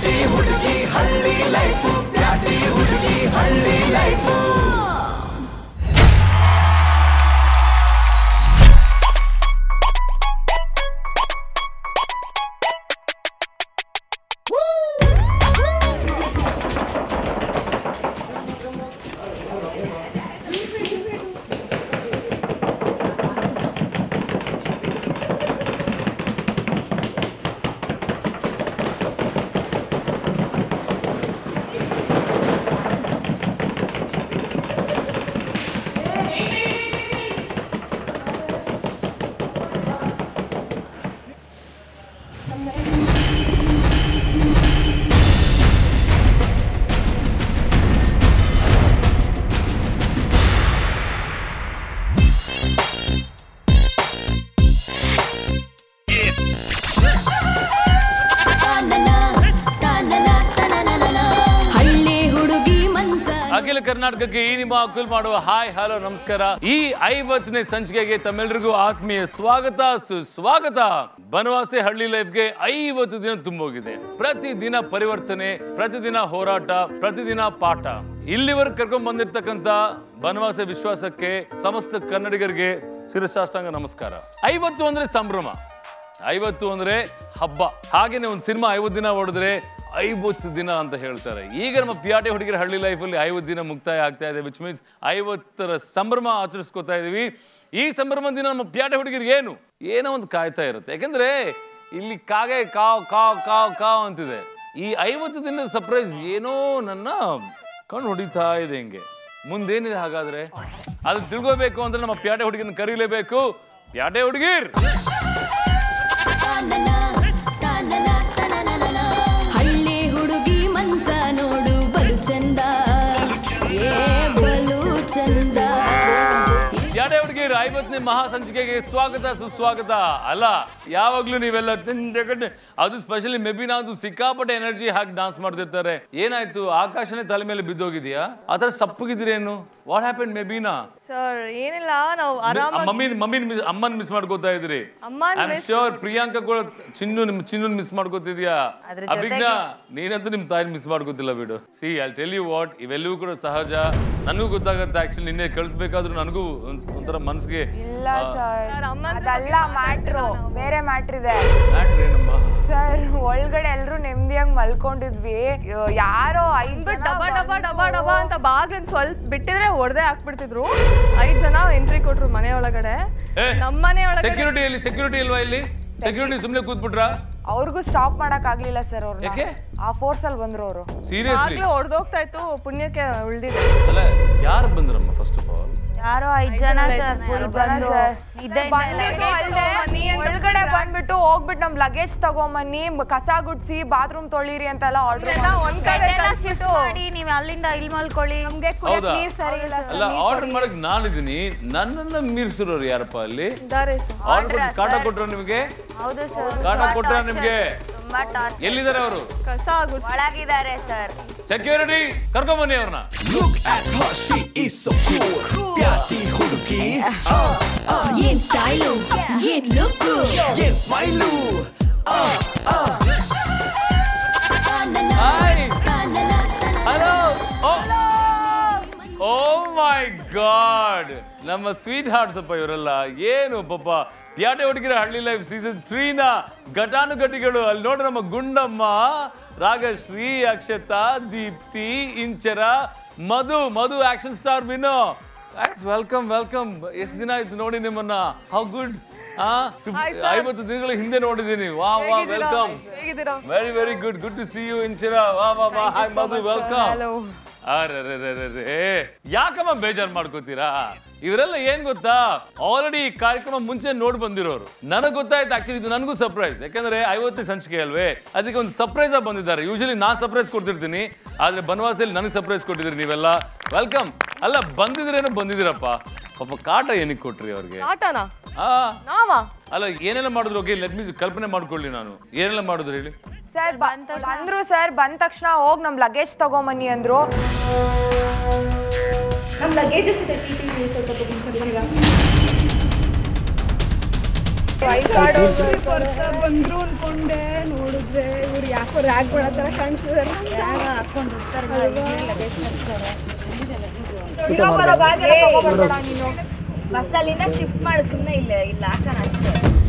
Patty ಹುಡುಗಿ ಹಳ್ಳಿ life patty ಹುಡುಗಿ ಹಳ್ಳಿ ಲೈಫು ಅಖಿಲ ಕರ್ನಾಟಕಕ್ಕೆ ಈ ನಿಮ್ಮ ಅಕುಲ್ ಮಾಡುವ ಹಾಯ್ ಹಲೋ ನಮಸ್ಕಾರ. ಈ 50ನೇ ಸಂಚಿಕೆಗೆ ತಮ್ಮೆಲ್ಲರಿಗೂ ಆತ್ಮೀಯ ಸ್ವಾಗತ ಸುಸ್ವಾಗತ. ಬನವಾಸಿ ಹಳ್ಳಿ ಲೈಫ್ಗೆ 50 ದಿನ ತುಂಬೋಗಿದೆ. ಪ್ರತಿದಿನ ಪರಿವರ್ತನೆ, ಪ್ರತಿದಿನ ಹೋರಾಟ, ಪ್ರತಿದಿನ ಪಾಠ. ಇಲ್ಲಿವರೆಗೆ ಕರ್ಕೊಂಡ್ ಬಂದಿರ್ತಕ್ಕಂಥ ಬನವಾಸಿ ವಿಶ್ವಾಸಕ್ಕೆ ಸಮಸ್ತ ಕನ್ನಡಿಗರಿಗೆ ಶಿರಸಾಷ್ಟಾಂಗ ನಮಸ್ಕಾರ. 50 ಅಂದ್ರೆ ಸಂಭ್ರಮ, 50 ಅಂದ್ರೆ ಹಬ್ಬ. ಹಾಗೇನೆ ಒಂದು ಸಿನಿಮಾ 50 ದಿನ ಓಡಿದ್ರೆ 50 ದಿನ ಅಂತ ಹೇಳ್ತಾರೆ. ಈಗ ನಮ್ಮ ಪ್ಯಾಟೆ ಹುಡುಗಿರ ಹಳ್ಳಿ ಲೈಫಲ್ಲಿ 50 ದಿನ ಮುಕ್ತಾಯ ಆಗ್ತಾ ಇದೆ, ವಿಚ್ ಮೀನ್ಸ್ 50ರ ಸಂಭ್ರಮ ಆಚರಿಸ್ಕೊತಾ ಇದೀವಿ. ಈ ಸಂಭ್ರಮ ದಿನ ನಮ್ಮ ಪ್ಯಾಟೆ ಹುಡುಗಿರಿಗೆ ಏನೋ ಒಂದು ಕಾಯ್ತಾ ಇರುತ್ತೆ. ಯಾಕಂದ್ರೆ ಇಲ್ಲಿ ಕಾಗೆ ಕಾವ್ ಕಾವ್ ಕಾವ್ ಕಾವ್ ಅಂತಿದೆ. ಈ 50 ದಿನದ ಸರ್ಪ್ರೈಸ್ ಏನೋ ನನ್ನ ಕಣ್ಣು ಹೊಡಿತಾ ಇದೆ. ಹಿಂಗೆ ಮುಂದೇನಿದೆ ಹಾಗಾದ್ರೆ ಅದು ತಿಳ್ಕೋಬೇಕು ಅಂದ್ರೆ ನಮ್ಮ ಪ್ಯಾಟೆ ಹುಡುಗಿನ ಕರೀಲೇಬೇಕು. ಪ್ಯಾಟೆ ಹುಡುಗಿರ್ ಹಳ್ಳಿ ಹುಡುಗಿ ಮನ್ಸ ನೋಡು ಬಲು ಚಂದ, ಬಲು ಚಂದ. ಪ್ಯಾಟೆ ಹುಡುಗಿರ್ 50ನೇ ಮಹಾ ಸಂಚಿಕೆಗೆ ಸ್ವಾಗತ ಸುಸ್ವಾಗತ. ಅಲ್ಲ, ಯಾವಾಗ್ಲೂ ನೀವೆಲ್ಲ ಅದು ಸ್ಪೆಷಲಿ ಮೆಬಿನಾ ಅದು ಸಿಕ್ಕಾಪಟ್ಟೆ ಎನರ್ಜಿ ಹಾಕಿ ಡಾನ್ಸ್ ಮಾಡ್ತಿರ್ತಾರೆ. ಏನಾಯ್ತು, ಆಕಾಶನೇ ತಲೆ ಮೇಲೆ ಬಿದ್ದೋಗಿದ್ಯಾ? ಆತರ ಸಪ್ಪಗಿದ್ರೇನು? ವಾಟ್ ಹ್ಯಾಪನ್ ಮೆಬಿನಾ? ಸರ್ ಏನಿಲ್ಲ, ನಾವು ಅಮ್ಮನ್ ಮಿಸ್ ಮಾಡ್ಕೋತಾ ಇದ್ರಿ. ಐ ಆಮ್ ಶ್ಯೂರ್ ಪ್ರಿಯಾಂಕಾ ಕೂಡ ಚಿನ್ನು ಮಿಸ್ ಮಾಡ್ಕೋತಿದ್ಯಾ? ಅಭಿಜ್ಞಾ ನೀನಂತೂ ನಿಮ್ ತಾಯಿ ಮಿಸ್ ಮಾಡ್ಕೋತಿಲ್ಲ ಬಿಡು. See I tell you what, ಇವೆಲ್ಲವೂ ಕೂಡ ಸಹಜ. ನನಗೂ ಗೊತ್ತಾಗತ್ತೆ. ಆಕ್ಚುಲಿ ನಿನ್ನೆ ಕಳಿಸ್ಬೇಕಾದ್ರೂ ನನಗೂ ಒಂಥರ ಮನ್ಸಿಗೆ ಇಲ್ಲ ಸರ್, ಅದಲ್ಲ ಮ್ಯಾಟ್ರು, ಬೇರೆ ಮ್ಯಾಟ್ರ್ ಇದೆ ಸರ್. ಒಳಗಡೆ ಎಲ್ರು ನೆಮ್ಮದಿಯಾಗಿ ಮಲ್ಕೊಂಡಿದ್ವಿ, ಯಾರೋ 5 ಜನ ಡಬಾ ಡಬಾ ಡಬಾ ಡಬಾ ಅಂತ ಬಾಗ್ಲನ್ ಸ್ವಲ್ಪ ಬಿಟ್ಟಿದ್ರೆ ಹೊಡೆದೇ ಹಾಕ್ಬಿಡ್ತಿದ್ರು. 5 ಜನ ಎಂಟ್ರಿ ಕೊಟ್ರು ಮನೆ ಒಳಗಡೆ. ನಮ್ಮ ಮನೆ ಒಳಗಡೆ ಸೆಕ್ಯೂರಿಟಿ ಇಲ್ವಾ? ಇಲ್ಲಿ ಸೆಕ್ಯೂರಿಟಿ ಸುಮ್ನೆ ಕೂತ್ಬಿಟ್ರ? ಅವ್ರಿಗೂ ಸ್ಟಾಪ್ ಮಾಡಕ್ ಆಗ್ಲಿಲ್ಲ ಸರ್. ಅವ್ರು ಆ ಫೋರ್ಸ್ ಅಲ್ಲಿ ಬಂದ್ರು. ಅವರು ಸೀರಿಯಸ್ಲಿ ಹೊಡೆದೋಗ್ತಾ ಇತ್ತು, ಪುಣ್ಯಕ್ಕೆ ಉಳ್ದಿದೆ. ಅಲ್ಲ, ಯಾರು ಬಂದ್ರಮ್ಮ? ಫಸ್ಟ್ ಆಫ್ ಆಲ್ ಯಾರೋ 5 ಜನ ಸರ್, ಫುಲ್ ಬಂದು ಒಳಗಡೆ ಬಂದ್ಬಿಟ್ಟು ಹೋಗ್ಬಿಟ್ಟು ನಮ್ ಲಗೇಜ್ ತಗೊಂಬನ್ನಿ, ಕಸ ಗುಡ್ಸಿ, ಬಾತ್ರೂಮ್ ತೊಳಿರಿ ಅಂತೆಲ್ಲ ಆರ್ಡರ್ ಒಂದ್ ಕಡೆ ಶಿಫ್ಟ್ ಮಾಡಿ ನೀವು ಅಲ್ಲಿಂದ ಇಲ್ಲಿ ಮಲ್ಕೊಳ್ಳಿ, ನಮ್ಗೆ ಕುಡಿಯಕ್ಕೆ ನೀರ್ ಸರಿ ಇಲ್ಲ. ಅಲ್ಲ, ಆರ್ಡರ್ ಮಾಡಕ್ ನಾನಿದ್ದೀನಿ, ನನ್ನನ್ನ ಮೀರ್ಸಿರೋರು ಯಾರಪ್ಪ ಅಲ್ಲಿ? ಆರ್ಡರ್ ಕಾಟ ಕೊಟ್ರ ನಿಮಗೆ? ಹೌದು ಸರ್, ಕಾಟ ಕೊಟ್ರ ನಿಮ್ಗೆ? ಎಲ್ಲಿದ್ದಾರೆ ಅವರು? ಕಸ ಗುಡ್ಸಿ ಒಳಗಿದ್ದಾರೆ ಸರ್. ಸೆಕ್ಯೂರಿಟಿ ಕರ್ಕೊಂಡ್ ಬನ್ನಿ ಅವ್ರನ್ನ. Look at her, she is so cool. ಪ್ಯಾಟಿ ಹುಡುಗಿ ಏನ್ ಸ್ಟೈಲು, ಏನ್ ಲುಕ್, ಏನ್ smile. Hello. Oh my God, ನಮ್ಮ ಸ್ವೀಟ್ ಹಾರ್ಟ್ಸ್ ಅಪ್ಪ ಇವರೆಲ್ಲ. ಏನು ಪಾಪ, ಪ್ಯಾಟೆ ಹುಡುಗಿರ ಹಳ್ಳಿ ಲೈಫ್ ಸೀಸನ್ 3ನ ಘಟಾನುಘಟಿಗಳು. ಅಲ್ಲಿ ನೋಡ್ರಿ, ನಮ್ಮ Gundamma, Ragashree, Akshata, Deepti, Inchara, Madhu action star Vino. Welcome. ಎಷ್ಟು ದಿನ ಆಯ್ತು ನೋಡಿ ನಿಮ್ಮನ್ನ. How good. 50 ದಿನಗಳ ಹಿಂದೆ ನೋಡಿದ್ದೀನಿ. ವಾ welcome. Very good to see you Inchara. ವಾ ಹಾಯ್ ಮಧು, ವೆಲ್ಕಮ್. ಅರೆ ಯಾಕಮ್ಮ ಬೇಜಾರು ಮಾಡ್ಕೋತೀರಾ? ಇವರೆಲ್ಲ ಏನ್ ಗೊತ್ತಾ, ಆಲ್ರೆಡಿ ಈ ಕಾರ್ಯಕ್ರಮ ಮುಂಚೆ ನೋಡಿ ಬಂದಿರೋರು. ನನಗೆ ಗೊತ್ತಾಯ್ತು. ಆಕ್ಚುಲಿ ಇದು ನನಗೂ ಸರ್ಪ್ರೈಸ್. ಯಾಕಂದ್ರೆ 50ನೇ ಸಂಚಿಕೆ ಅಲ್ವೇ, ಅದಕ್ಕೆ ಒಂದು ಸರ್ಪ್ರೈಸ್ ಆಗಿ ಬಂದಿದ್ದಾರೆ. ಯೂಶಲಿ ನಾನ್ ಸರ್ಪ್ರೈಸ್ ಕೊಡ್ತಿರ್ತೀನಿ, ಆದ್ರೆ ಬನವಾಸಿಯಲ್ಲಿ ನನಗೆ ಸರ್ಪ್ರೈಸ್ ಕೊಟ್ಟಿದ್ರಿ ನೀವೆಲ್ಲ. ವೆಲ್ಕಮ್. ಅಲ್ಲ, ಬಂದಿದ್ದೀರಪ್ಪ. ಪಾಪ ಕಾಟ ಏನಕ್ಕೆ ಕೊಟ್ರಿ ಅವ್ರಿಗೆ? ಅಲ್ಲ, ಏನೆಲ್ಲ ಮಾಡಿದ್ರು? ಓಕೆ, ಲೆಟ್ ಮೀ ಕಲ್ಪನೆ ಮಾಡ್ಕೊಳ್ಳಿ ನಾನು. ಏನೆಲ್ಲ ಮಾಡಿದ್ರು ಹೇಳಿ ಸರ್? ಬಂದ್ರು ಸರ್, ಬಂದ ತಕ್ಷಣ ಹೋಗಿ ನಮ್ ಲಗೇಜ್ ತಗೊಂಬನ್ನಿ ಅಂದ್ರು. ನಮ್ ಲಗೇಜಸ್ ಇದೆ, ಬಂದ್ರು ಅನ್ಕೊಂಡೆ ನೋಡಿದ್ರೆ ಇವ್ರು ಯಾಕೋ ರ್ಯಾಗ್ ಮಾಡೋ ಕಾಣಿಸ್ತಿದ್ದಾರೆ ಬಸ್ಸಲ್ಲಿಂದ ಶಿಫ್ಟ್ ಮಾಡು ಸುಮ್ಮನೆ ಇಲ್ಲ ಹಾಕೋಣ ಅಷ್ಟೇ.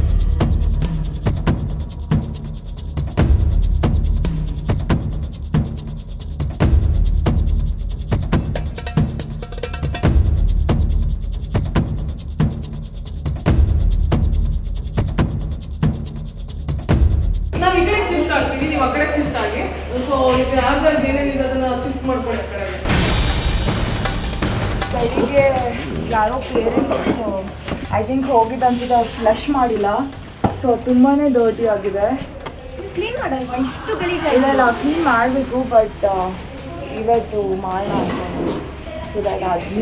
ನಾವು ಈ ಕಡೆ ಶಿಫ್ಟ್ ಆಗ್ತೀವಿ, ನೀವು ಆ ಕಡೆ ಶಿಫ್ಟ್ ಆಗಿ. ಸೊ ಇದು ಯಾವ್ದಾದ್ರು ಏನೇನಿದೆ ಅದನ್ನ ಶಿಫ್ಟ್ ಮಾಡ್ಕೊಳ್ಳಿ ಆ ಕಡೆ. ಬೆಳಿಗ್ಗೆ ಯಾರೋ ಪೇರೆಂಟ್ಸ್ ಐ ಥಿಂಕ್ ಹೋಗಿದ್ದು ಅನ್ಸುತ್ತೆ, ಅವ್ರು ಫ್ಲಶ್ ಮಾಡಿಲ್ಲ. ಸೊ ತುಂಬಾ ಡರ್ಟಿ ಆಗಿದೆ. ಕ್ಲೀನ್ ಮಾಡಲ್ವಾ ಇಷ್ಟು ಗಲೀಜು? ಇಲ್ಲ ಕ್ಲೀನ್ ಮಾಡಬೇಕು, ಬಟ್ ಇವತ್ತು ಮಾಡೋಣ ಅನ್ಕೊಂಡು. ಸೊ ದಟ್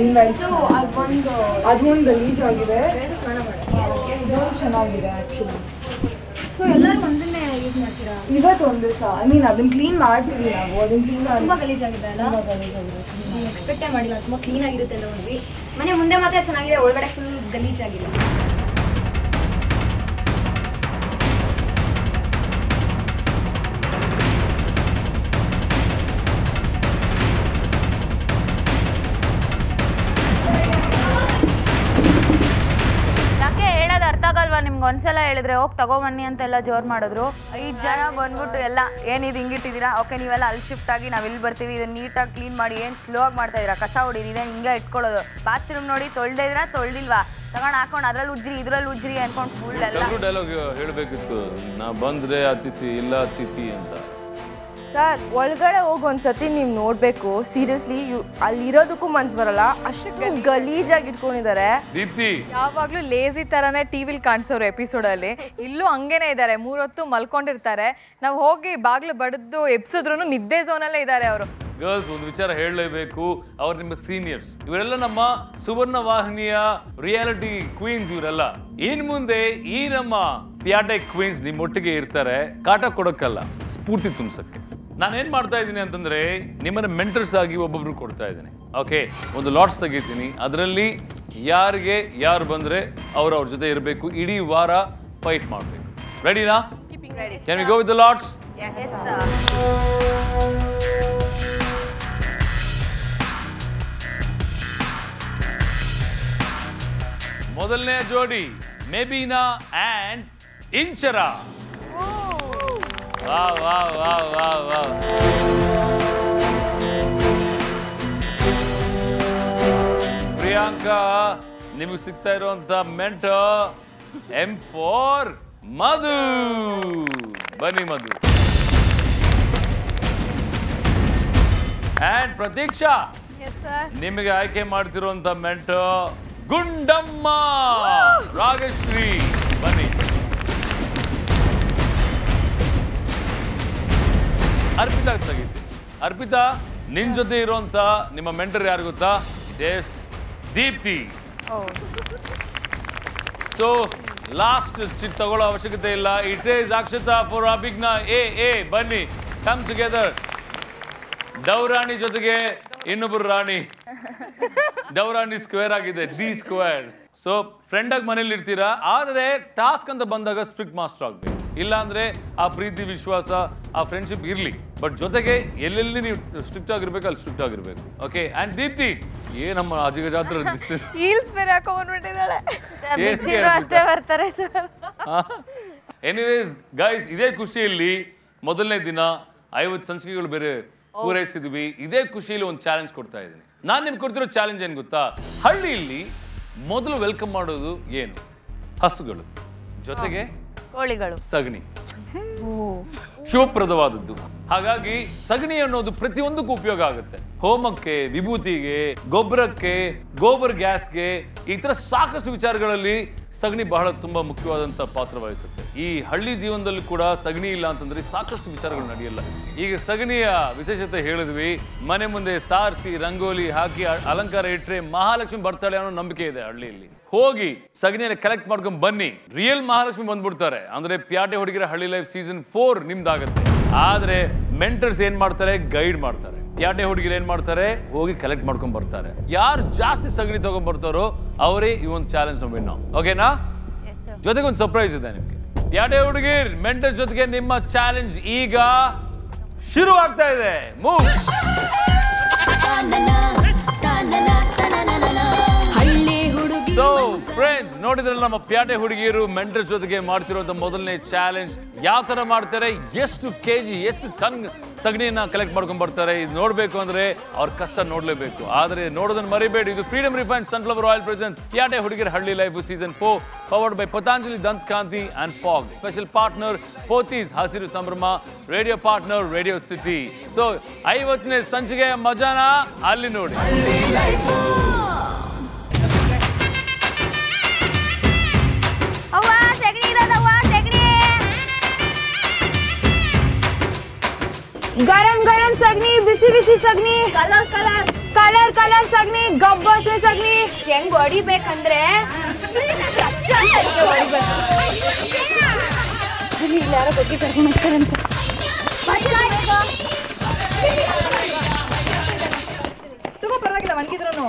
ಅದೊಂದು ಗಲೀಜಾಗಿದೆ, ಇದೊಂದು ಚೆನ್ನಾಗಿದೆ ಆ್ಯಕ್ಚುಲಿ. ಸೊ ಎಲ್ಲರೂ ಒಂದನ್ನೇ ಯೂಸ್ ಮಾಡ್ತೀರಾ? ಇವತ್ತು ಒಂದು ದಿವಸ ಐ ಮೀನ್ ಅದನ್ನ ಕ್ಲೀನ್ ಮಾಡ್ತೀವಿ ನಾವು. ಅದನ್ನ ಕ್ಲೀನ್ ತುಂಬ ಗಲೀಜಾಗಿದೆ ಅಲ್ಲ? ನೀವು ಎಕ್ಸ್ಪೆಕ್ಟೇ ಮಾಡಿಲ್ಲ, ತುಂಬ ಕ್ಲೀನ್ ಆಗಿರುತ್ತೆ ಅಂತ ನೋಡಿದ್ವಿ. ಮನೆ ಮುಂದೆ ಮಾತ್ರ ಚೆನ್ನಾಗಿದೆ, ಒಳಗಡೆ ಫುಲ್ ಗಲೀಜಾಗಿದೆ. ನಿಮ್ಗೆ ಒಂದ್ಸಲ ಹೇಳಿದ್ರೆ ಹೋಗಿ ತಗೊಬನ್ನಿ ಅಂತೆಲ್ಲ ಜೋರು ಮಾಡಿದ್ರು. 5 ಜನ ಬಂದ್ಬಿಟ್ಟು ಎಲ್ಲ ಏನಿದು ಹಿಂಗಿಟ್ಟಿದ್ದೀರಾ, ಓಕೆ ನೀವೆಲ್ಲ ಅಲ್ಲಿ ಶಿಫ್ಟ್ ಆಗಿ ನಾವು ಇಲ್ಲಿ ಬರ್ತೀವಿ, ಇದನ್ನ ನೀಟಾಗಿ ಕ್ಲೀನ್ ಮಾಡಿ. ಏನು ಸ್ಲೋ ಆಗಿ ಮಾಡ್ತಾ ಇದ್ದೀರಾ, ಕಸ ಹೊಡಿದಿದೆ ಹಿಂಗೆ ಇಟ್ಕೊಳ್ಳೋದು. ಬಾತ್ರೂಮ್ ನೋಡಿ ತೊಳ್ದಿದ್ರಾ ತೊಳ್ದಿಲ್ವಾ, ತಗೊಂಡು ಹಾಕೊಂಡು ಅದ್ರಲ್ಲಿ ಉಜ್ರಿ ಇದ್ರಲ್ಲಿ ಉಜ್ರಿ ಅನ್ಕೊಂಡು ಫುಲ್ ಎಲ್ಲ ಡೈಲಾಗ್ ಹೇಳಬೇಕಿತ್ತು. ನಾ ಬಂದ್ರೆ ಅತಿಥಿ ಇಲ್ಲ ಅತಿಥಿ ಅಂತ. ಸರ್ ಒಳಗಡೆ ಹೋಗಿ ಒಂದ್ಸತಿ ನೀವು ನೋಡಬೇಕು. ಸೀರಿಯಸ್ಲಿ ಅಲ್ಲಿರೋದಕ್ಕೂ ಮನ್ಸು ಬರಲ್ಲ, ಅಷ್ಟು ಗಲೀಜಾಗಿ ಇಟ್ಕೊಂಡಿದ್ದಾರೆ. ದೀಪ್ತಿ ಯಾವಾಗ್ಲೂ ಲೇಜಿ ತರಾನೇ ಟಿವಿಲಿ ಕಾಣಿಸೋರು ಎಪಿಸೋಡಲ್ಲಿ. ಇಲ್ಲೂ ಹಂಗೇನೆ ಇದ್ದಾರೆ, 3 ಹೊತ್ತು ಮಲ್ಕೊಂಡಿರ್ತಾರೆ. ನಾವು ಹೋಗಿ ಬಾಗ್ಲು ಬಡಿದು ಎಬ್ಸಿದ್ರು ನಿದ್ದೆ ಝೋನಲ್ಲೇ ಇದ್ದಾರೆ ಅವರು. ಗರ್ಲ್ಸ್, ಒಂದು ವಿಚಾರ ಹೇಳಲೇಬೇಕು, ಅವ್ರು ನಿಮ್ಮ ಸೀನಿಯರ್ಸ್. ಇವರೆಲ್ಲ ನಮ್ಮ ಸುವರ್ಣ ವಾಹಿನಿಯ ರಿಯಾಲಿಟಿ ಕ್ವೀನ್ಸ್. ಇವರೆಲ್ಲ ಇನ್ ಮುಂದೆ ಈ ನಮ್ಮ ಪ್ಯಾಟೆ ಕ್ವೀನ್ಸ್ ನಿಮ್ಮೊಟ್ಟಿಗೆ ಇರ್ತಾರೆ, ಕಾಟ ಕೊಡಕ್ಕಲ್ಲ, ಸ್ಫೂರ್ತಿ ತುಂಬಿಸಕ್ಕೆ. ನಾನೇನ್ ಮಾಡ್ತಾ ಇದ್ದೀನಿ ಅಂತಂದ್ರೆ ನಿಮ್ಮನ್ನ ಮೆಂಟರ್ಸ್ ಆಗಿ ಒಬ್ಬೊಬ್ರು ಕೊಡ್ತಾ ಇದ್ದೀನಿ. ಓಕೆ, ಒಂದು ಲಾಟ್ಸ್ ತೆಗಿತೀನಿ, ಅದರಲ್ಲಿ ಯಾರಿಗೆ ಯಾರು ಬಂದ್ರೆ ಅವ್ರ ಜೊತೆ ಇರಬೇಕು. ಇಡೀ ವಾರ ಫೈಟ್ ಮಾಡಬೇಕು. ರೆಡಿನಾ? Can we go with the lots? ಮೊದಲನೇ ಜೋಡಿ Mebina and Inchara. Wow wow wow wow wow. Priyanka, ನಿಮಗೆ ಸಿಗ್ತಾ ಇರುವಂತ ಮೆಂಟರ್ M4 ಮಧು. ಬನ್ನಿ ಮಧು. ಅಂಡ್ ಪ್ರತೀಕ್ಷಾ, ನಿಮಗೆ ಆಯ್ಕೆ ಮಾಡ್ತಿರುವಂತ ಮೆಂಟರ್ ಗುಂಡಮ್ಮ ರಾಗಶ್ರೀ. ಬನ್ನಿ. ಅರ್ಪಿತಾ ತೆಗೀತಿ. ಅರ್ಪಿತಾ, ನಿನ್ ಜೊತೆ ಇರುವಂತ ನಿಮ್ಮ ಮೆಂಟರ್ ಯಾರು ಗೊತ್ತಾ? It is Deepti. So last chit ತಗೊಳ್ಳೋ ಅವಶ್ಯಕತೆ ಇಲ್ಲ. It is Akshata for Abhijna ಎ. ಬನ್ನಿ, ಕಮ್ ಟುಗೆದರ್. ಡೌರಾಣಿ ಜೊತೆಗೆ ಇನ್ನೊಬ್ಬರು ರಾಣಿ. ಡೌರಾಣಿ ಸ್ಕ್ವೇರ್ ಆಗಿದೆ, ಡಿ ಸ್ಕ್ವೇರ್. ಸೊ ಫ್ರೆಂಡ್ ಆಗಿ ಮನೇಲಿ ಇರ್ತೀರಾ, ಆದ್ರೆ ಟಾಸ್ಕ್ ಅಂತ ಬಂದಾಗ ಸ್ಟ್ರಿಕ್ಟ್ ಮಾಸ್ಟರ್ ಆಗ್ಬೇಕು. ಇಲ್ಲ ಅಂದ್ರೆ ಆ ಪ್ರೀತಿ ವಿಶ್ವಾಸ ಆ ಫ್ರೆಂಡ್ಶಿಪ್ ಇರ್ಲಿ, ಬಟ್ ಜೊತೆಗೆ ಎಲ್ಲೆಲ್ಲಿ ನೀವು ಸ್ಟ್ರಿಕ್ಟ್ ಆಗಿರ್ಬೇಕು ಅಲ್ಲಿ ಸ್ಟ್ರಿಕ್ಟ್ ಆಗಿರ್ಬೇಕು. ಓಕೆ. ಅಂಡ್ ದೀಪ್ತಿ, ಏನಮ್ಮ ಅಜಿಗ ಜಾತ್ರೆ ಹೀಲ್ಸ್ ಬೇರೆ ಹಾಕೊಂಡ್ಬಿಟ್ಟಿದ್ದಾಳೆ. ಅಷ್ಟೇ ಬರ್ತಾರೆ ಸರ್. ಎನಿವೇಸ್ ಗೈಸ್, ಇದೇ ಖುಷಿಯಲ್ಲಿ ಮೊದಲನೇ ದಿನ 50 ಸಂಚಿಕೆಗಳು ಬೇರೆ ಪೂರೈಸಿದ್ವಿ. ಇದೇ ಖುಷಿಯಲ್ಲಿ ಒಂದು ಚಾಲೆಂಜ್ ಕೊಡ್ತಾ ಇದ್ದೀನಿ. ನಾನು ನಿಮ್ಗೆ ಕೊಡ್ತಿರೋ ಚಾಲೆಂಜ್ ಏನು ಗೊತ್ತಾ? ಹಳ್ಳಿಯಲ್ಲಿ ಮೊದಲು ವೆಲ್ಕಮ್ ಮಾಡೋದು ಏನು? ಹಸುಗಳು, ಜೊತೆಗೆ ಕೋಳಿಗಳು, ಸಗಣಿ. ಶಿವಪ್ರದವಾದದ್ದು. ಹಾಗಾಗಿ ಸಗಣಿ ಅನ್ನೋದು ಪ್ರತಿಯೊಂದಕ್ಕೂ ಉಪಯೋಗ ಆಗುತ್ತೆ. ಹೋಮಕ್ಕೆ, ವಿಭೂತಿಗೆ, ಗೊಬ್ಬರಕ್ಕೆ, ಗೋಬರ್ ಗ್ಯಾಸ್ಗೆ, ಈ ತರ ಸಾಕಷ್ಟು ವಿಚಾರಗಳಲ್ಲಿ ಸಗಣಿ ಬಹಳ ತುಂಬಾ ಮುಖ್ಯವಾದಂತ ಪಾತ್ರ ವಹಿಸುತ್ತೆ. ಈ ಹಳ್ಳಿ ಜೀವನದಲ್ಲಿ ಕೂಡ ಸಗಣಿ ಇಲ್ಲ ಅಂತಂದ್ರೆ ಸಾಕಷ್ಟು ವಿಚಾರಗಳು ನಡೆಯಲ್ಲ. ಈಗ ಸಗಣಿಯ ವಿಶೇಷತೆ ಹೇಳಿದ್ವಿ. ಮನೆ ಮುಂದೆ ಸಾರಿಸಿ ರಂಗೋಲಿ ಹಾಕಿ ಅಲಂಕಾರ ಇಟ್ರೆ ಮಹಾಲಕ್ಷ್ಮಿ ಬರ್ತಾಳೆ ಅನ್ನೋ ನಂಬಿಕೆ ಇದೆ ಹಳ್ಳಿಯಲ್ಲಿ. ಹೋಗಿ ಸಗಣಿಯನ್ನು ಕಲೆಕ್ಟ್ ಮಾಡ್ಕೊಂಡ್ ಬನ್ನಿ. ರಿಯಲ್ ಮಹಾಲಕ್ಷ್ಮಿ ಬಂದ್ಬಿಡ್ತಾರೆ. ಅಂದ್ರೆ ಪ್ಯಾಟೆ ಹುಡುಗಿರ ಹಳ್ಳಿ ಲೈಫ್ ಸೀಸನ್ 4 ನಿಮ್ದಾಗತ್ತೆ. ಆದ್ರೆ ಮೆಂಟರ್ಸ್ ಏನ್ ಮಾಡ್ತಾರೆ? ಗೈಡ್ ಮಾಡ್ತಾರೆ. ಪ್ಯಾಟೆ ಹುಡುಗಿರು ಏನ್ ಮಾಡ್ತಾರೆ? ಹೋಗಿ ಕಲೆಕ್ಟ್ ಮಾಡ್ಕೊಂಡ್ ಬರ್ತಾರೆ. ಯಾರು ಜಾಸ್ತಿ ಸಗಣಿ ತಗೊಂಡ್ ಬರ್ತಾರೋ ಅವರೇ ಈ ಒಂದು ಚಾಲೆಂಜ್ ನ ವಿನ್. ಓಕೆನಾ? ಜೊತೆಗೆ ಒಂದು ಸರ್ಪ್ರೈಸ್ ಇದೆ ನಿಮಗೆ. ಪ್ಯಾಟೆ ಹುಡುಗಿರ್ ಮೆಂಟಲ್ ಜೊತೆಗೆ ನಿಮ್ಮ ಚಾಲೆಂಜ್ ಈಗ ಶುರು ಆಗ್ತಾ ಇದೆ. ಮೂವ್. ಸೊ ಫ್ರೆಂಡ್ಸ್, ನೋಡಿದ್ರಲ್ಲ ನಮ್ಮ ಪ್ಯಾಟೆ ಹುಡುಗಿಯರು ಮೆಂಟಲ್ ಜೊತೆಗೆ ಮಾಡ್ತಿರೋಂಥ ಮೊದಲನೇ ಚಾಲೆಂಜ್. ಯಾವ ತರ ಮಾಡ್ತಾರೆ, ಎಷ್ಟು ಕೆಜಿ ಎಷ್ಟು ಟನ್ ಸಗಣಿಯನ್ನ ಕಲೆಕ್ಟ್ ಮಾಡ್ಕೊಂಡ್ ಬರ್ತಾರೆ, ಇದು ನೋಡ್ಬೇಕು ಅಂದ್ರೆ ಅವ್ರ ಕಷ್ಟ ನೋಡ್ಲೇಬೇಕು. ಆದ್ರೆ ನೋಡೋದನ್ನ ಮರಿಬೇಡಿ. ಇದು Freedom refined sunflower oil present ಪ್ಯಾಟೆ ಹುಡುಗಿರ ಹಳ್ಳಿ life season 4 powered by Patanjali Dantkanti and Fogg. Special partner Pothys ಹಸಿರು ಸಂಭ್ರಮ, radio partner Radio City. So 50ನೇ ಸಂಚಿಕೆಯ ಮಜಾನ ಅಲ್ಲಿ ನೋಡಿ. गरम गरम सगनी, बिसी बिसी सगनी, कलर कलर कलर कलर सगनी, गब्बर से सगनी. ಹೆಂಗ್ ಹೊಡಿಬೇಕಂದ್ರೆ ಯಾರೋ ಬಗ್ಗೆ ಕರ್ಕೊಂಡು ಹೋಗ್ತಾರಂತೆ. ತಗೋ, ಪರವಾಗಿಲ್ಲ, ಒಣಗಿದ್ರು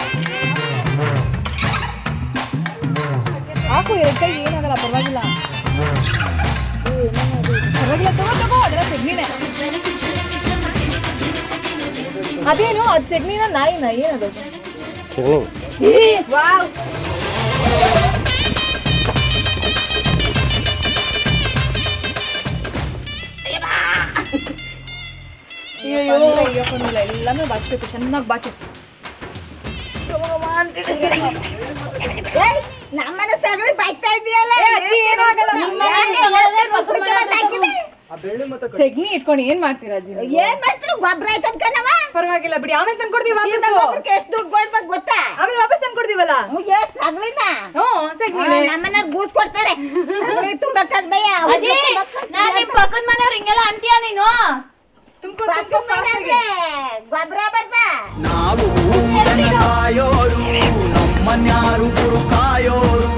ಹಾಕು. 2 ಕೈ ಏನಾಗಲ್ಲ, ಪರವಾಗಿಲ್ಲ. ಪರವಾಗಿಲ್ಲ, ತಗೋ ಅದರ ಸೆಗ್ನಿನೇ. ಅದೇನು ಅದು ಸೆಗ್ನಿನ ನಾಯಿನ ಏನದು? ಎಲ್ಲಾನು ಬಾಚ್ಬೇಕು, ಚೆನ್ನಾಗಿ ಬಾಚಿ. ನಮ್ಮನೆ ಸಗಣಿ ಬಾಯ್ತಾ ಇದೆಯಲ್ಲ, ಸೆಗ್ನಿ ಇಟ್ಕೊಂಡು ಏನ್ ಮಾಡ್ತೀರಾ ಅಜ್ಜಿ? ಏನ್ ಮಾಡ್ತೀರಿ? ಗೊಬ್ಬರ ಆಯ್ತದ ಕಣವ. ಪರವಾಗಿಲ್ಲ ಬಿಡಿ, ಆಮೇಲೆ ತಂದ್ಕೊಡ್ತೀವಿ ವಾಪಸ್. ಎಷ್ಟು ದುಡ್ಡು ಕೊಡ್ಬೇಕು ಗೊತ್ತಾ? ಆಮೇಲೆ ವಾಪಸ್ ತಂದ್ಕೊಡ್ತೀವಲ್ಲ. ಸಗಣಿನ ಸೆಗ್ನಿ ನಮ್ಮನ್ನ ಗೂಸ್ ಕೊಡ್ತಾರೆ. ತುಂಬಾ ಕಗ್ದಯ್ಯ. ನಾನು ನಿಮ್ ಪಕ್ಕದ ಮನೆಯವ್ರು ಹಿಂಗೆಲ್ಲ ಅಂತೀಯ ನೀನು? ಗೊಬ್ಬರ ಬರ್ತಾ ನಾವು ಊರನ್ನ ಕಾಯೋರು, ನಮ್ಮನ್ಯಾರು ಗುರು ಕಾಯೋರು.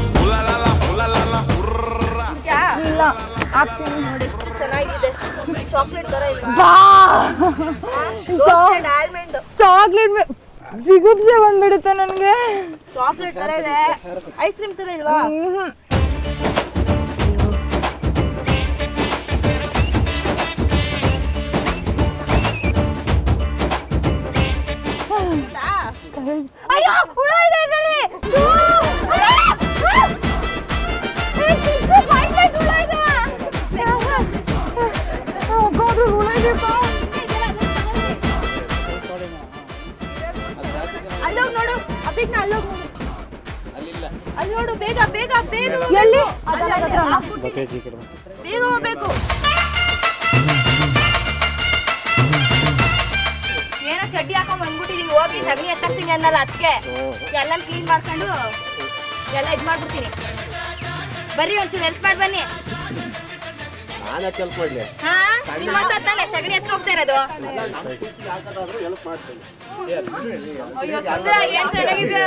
ಚಾಕ್ಲೇಟ್ ಜಿಗುಪ್ಸೆ ಬಂದ್ಬಿಡುತ್ತೆ ನನ್ಗೆ. ಚಾಕ್ಲೇಟ್ ತರ ಇದೆ, ಐಸ್ ಕ್ರೀಮ್ ತರ ಇಲ್ವಾ? ಅಯ್ಯೋ, ಹುಳ ಇದೆ ಇದರಲ್ಲಿ. ಅಲ್ಲೋಗ್ ನೋಡು, ಅಪ್ಪಿಕ್ನ ಅಲ್ಲೋಗ್ ನೋಡು. ಅಲ್ಲಿ ನೋಡು, ಬೇಗ ಬೇಗ ಬೇಗ. ಎಲ್ಲಿ? ಬೇಗ ಹೋಗ್ಬೇಕು. ಏನೋ ಚಡ್ಡಿ ಹಾಕೊಂಡ್ ಬಂದ್ಬಿಟ್ಟಿದೀನಿ, ಹೋಗಿ ಸಗಣಿ ಎತ್ತಾಕ್ತೀನಿ ಅನ್ನಲ್ಲ, ಅದಕ್ಕೆ ಎಲ್ಲ ಕ್ಲೀನ್ ಮಾಡ್ಕೊಂಡು ಎಲ್ಲ ಇದ್ ಮಾಡ್ಬಿಡ್ತೀನಿ. ಬರ್ರಿ ಒಂಚೂರು ಹೆಲ್ಪ್ ಮಾಡಿ ಬನ್ನಿ. ಹಾ, ನಿಮ್ಮ ತಾನೆ ಸಗಣಿ ಎತ್ತ ಹೋಗ್ತಾ ಇರೋದು. ಅಯ್ಯೋ ಸುಂದರ, ಏನ್ ಚೆನ್ನಾಗಿದೆ.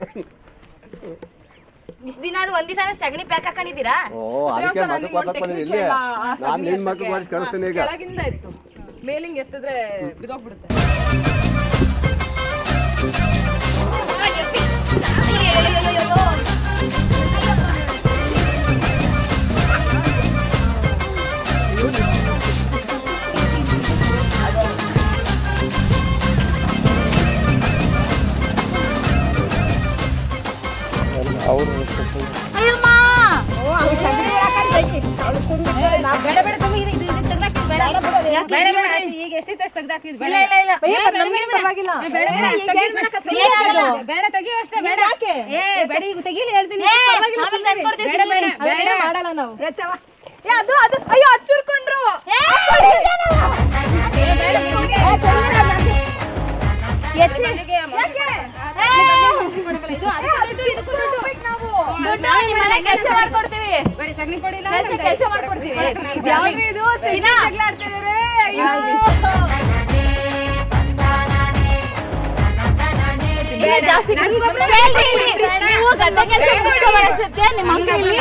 ಇಷ್ಟು ದಿನ ಒಂದ್ ದಿವಸ ಸಗಣಿ ಪ್ಯಾಕ್ ಹಾಕೊಂಡಿದ್ದೀರಾ? ಕೆಳಗಿಂದ ಇತ್ತು, ಮೇಲಿಂಗ್ ಎತ್ತಿದ್ರೆ ಬಿದೋಗ್ಬಿಡುತ್ತೆ. ಈಗ ಎಷ್ಟೈತೆ ಅಷ್ಟು ತೆಗ್ದಾಕಿದ್. ಇಲ್ಲ ಇಲ್ಲ ಇಲ್ಲ, ಪರವಾಗಿಲ್ಲ, ಬೇಡ ತೆಗಿಯೋ ಅಷ್ಟೇ. ಬೇಡ ಯಾಕೆ? ಬೇಡ, ಈಗ ತೆಗೀಲಿ ಹೇಳ್ತೀನಿ. ಮಾಡಲ್ಲ ನಾವು. ಅದು ಅದು ಅಯ್ಯೋ, ಹಚ್ಚುರ್ಕೊಂಡ್ರು. ಕೆಲಸ ಮಾಡ್ಕೊಡ್ತೀವಿ, ಕೆಲಸ ಮಾಡ್ಕೊಡ್ತೀವಿ. ಜಾಸ್ತಿ ನೀವು ಗಂಡ ಕೆಲಸ ನಿಮ್ಮ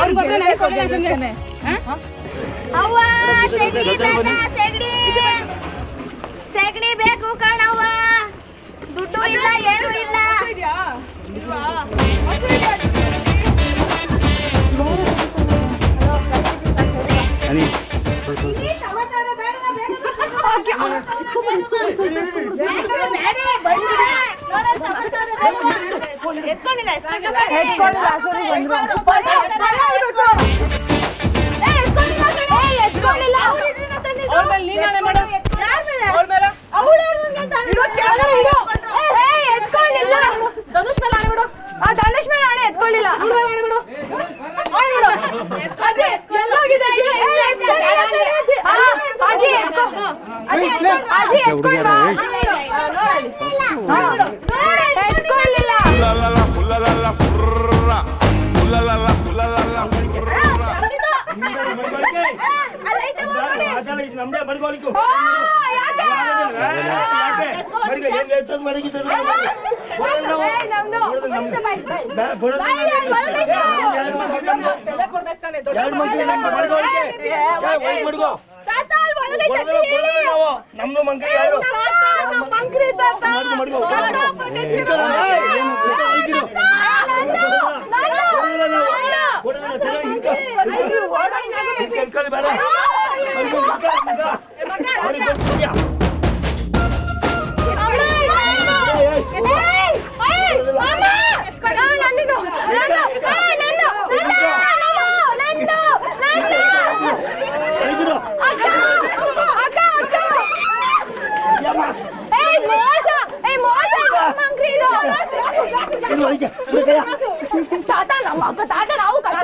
ಸೆಗಣಿ ಬೇಕು ಕಣವ್ವ, ದುಡ್ಡು ಇಲ್ಲ ಏನು ಇಲ್ಲ. ನಮ್ದು ಮಂಕ್ರಿ ಯಾರು ತಾತ ನಮ್ಮ ಅಕ್ಕ ತಾತ ನಾವು ಕಷ್ಟ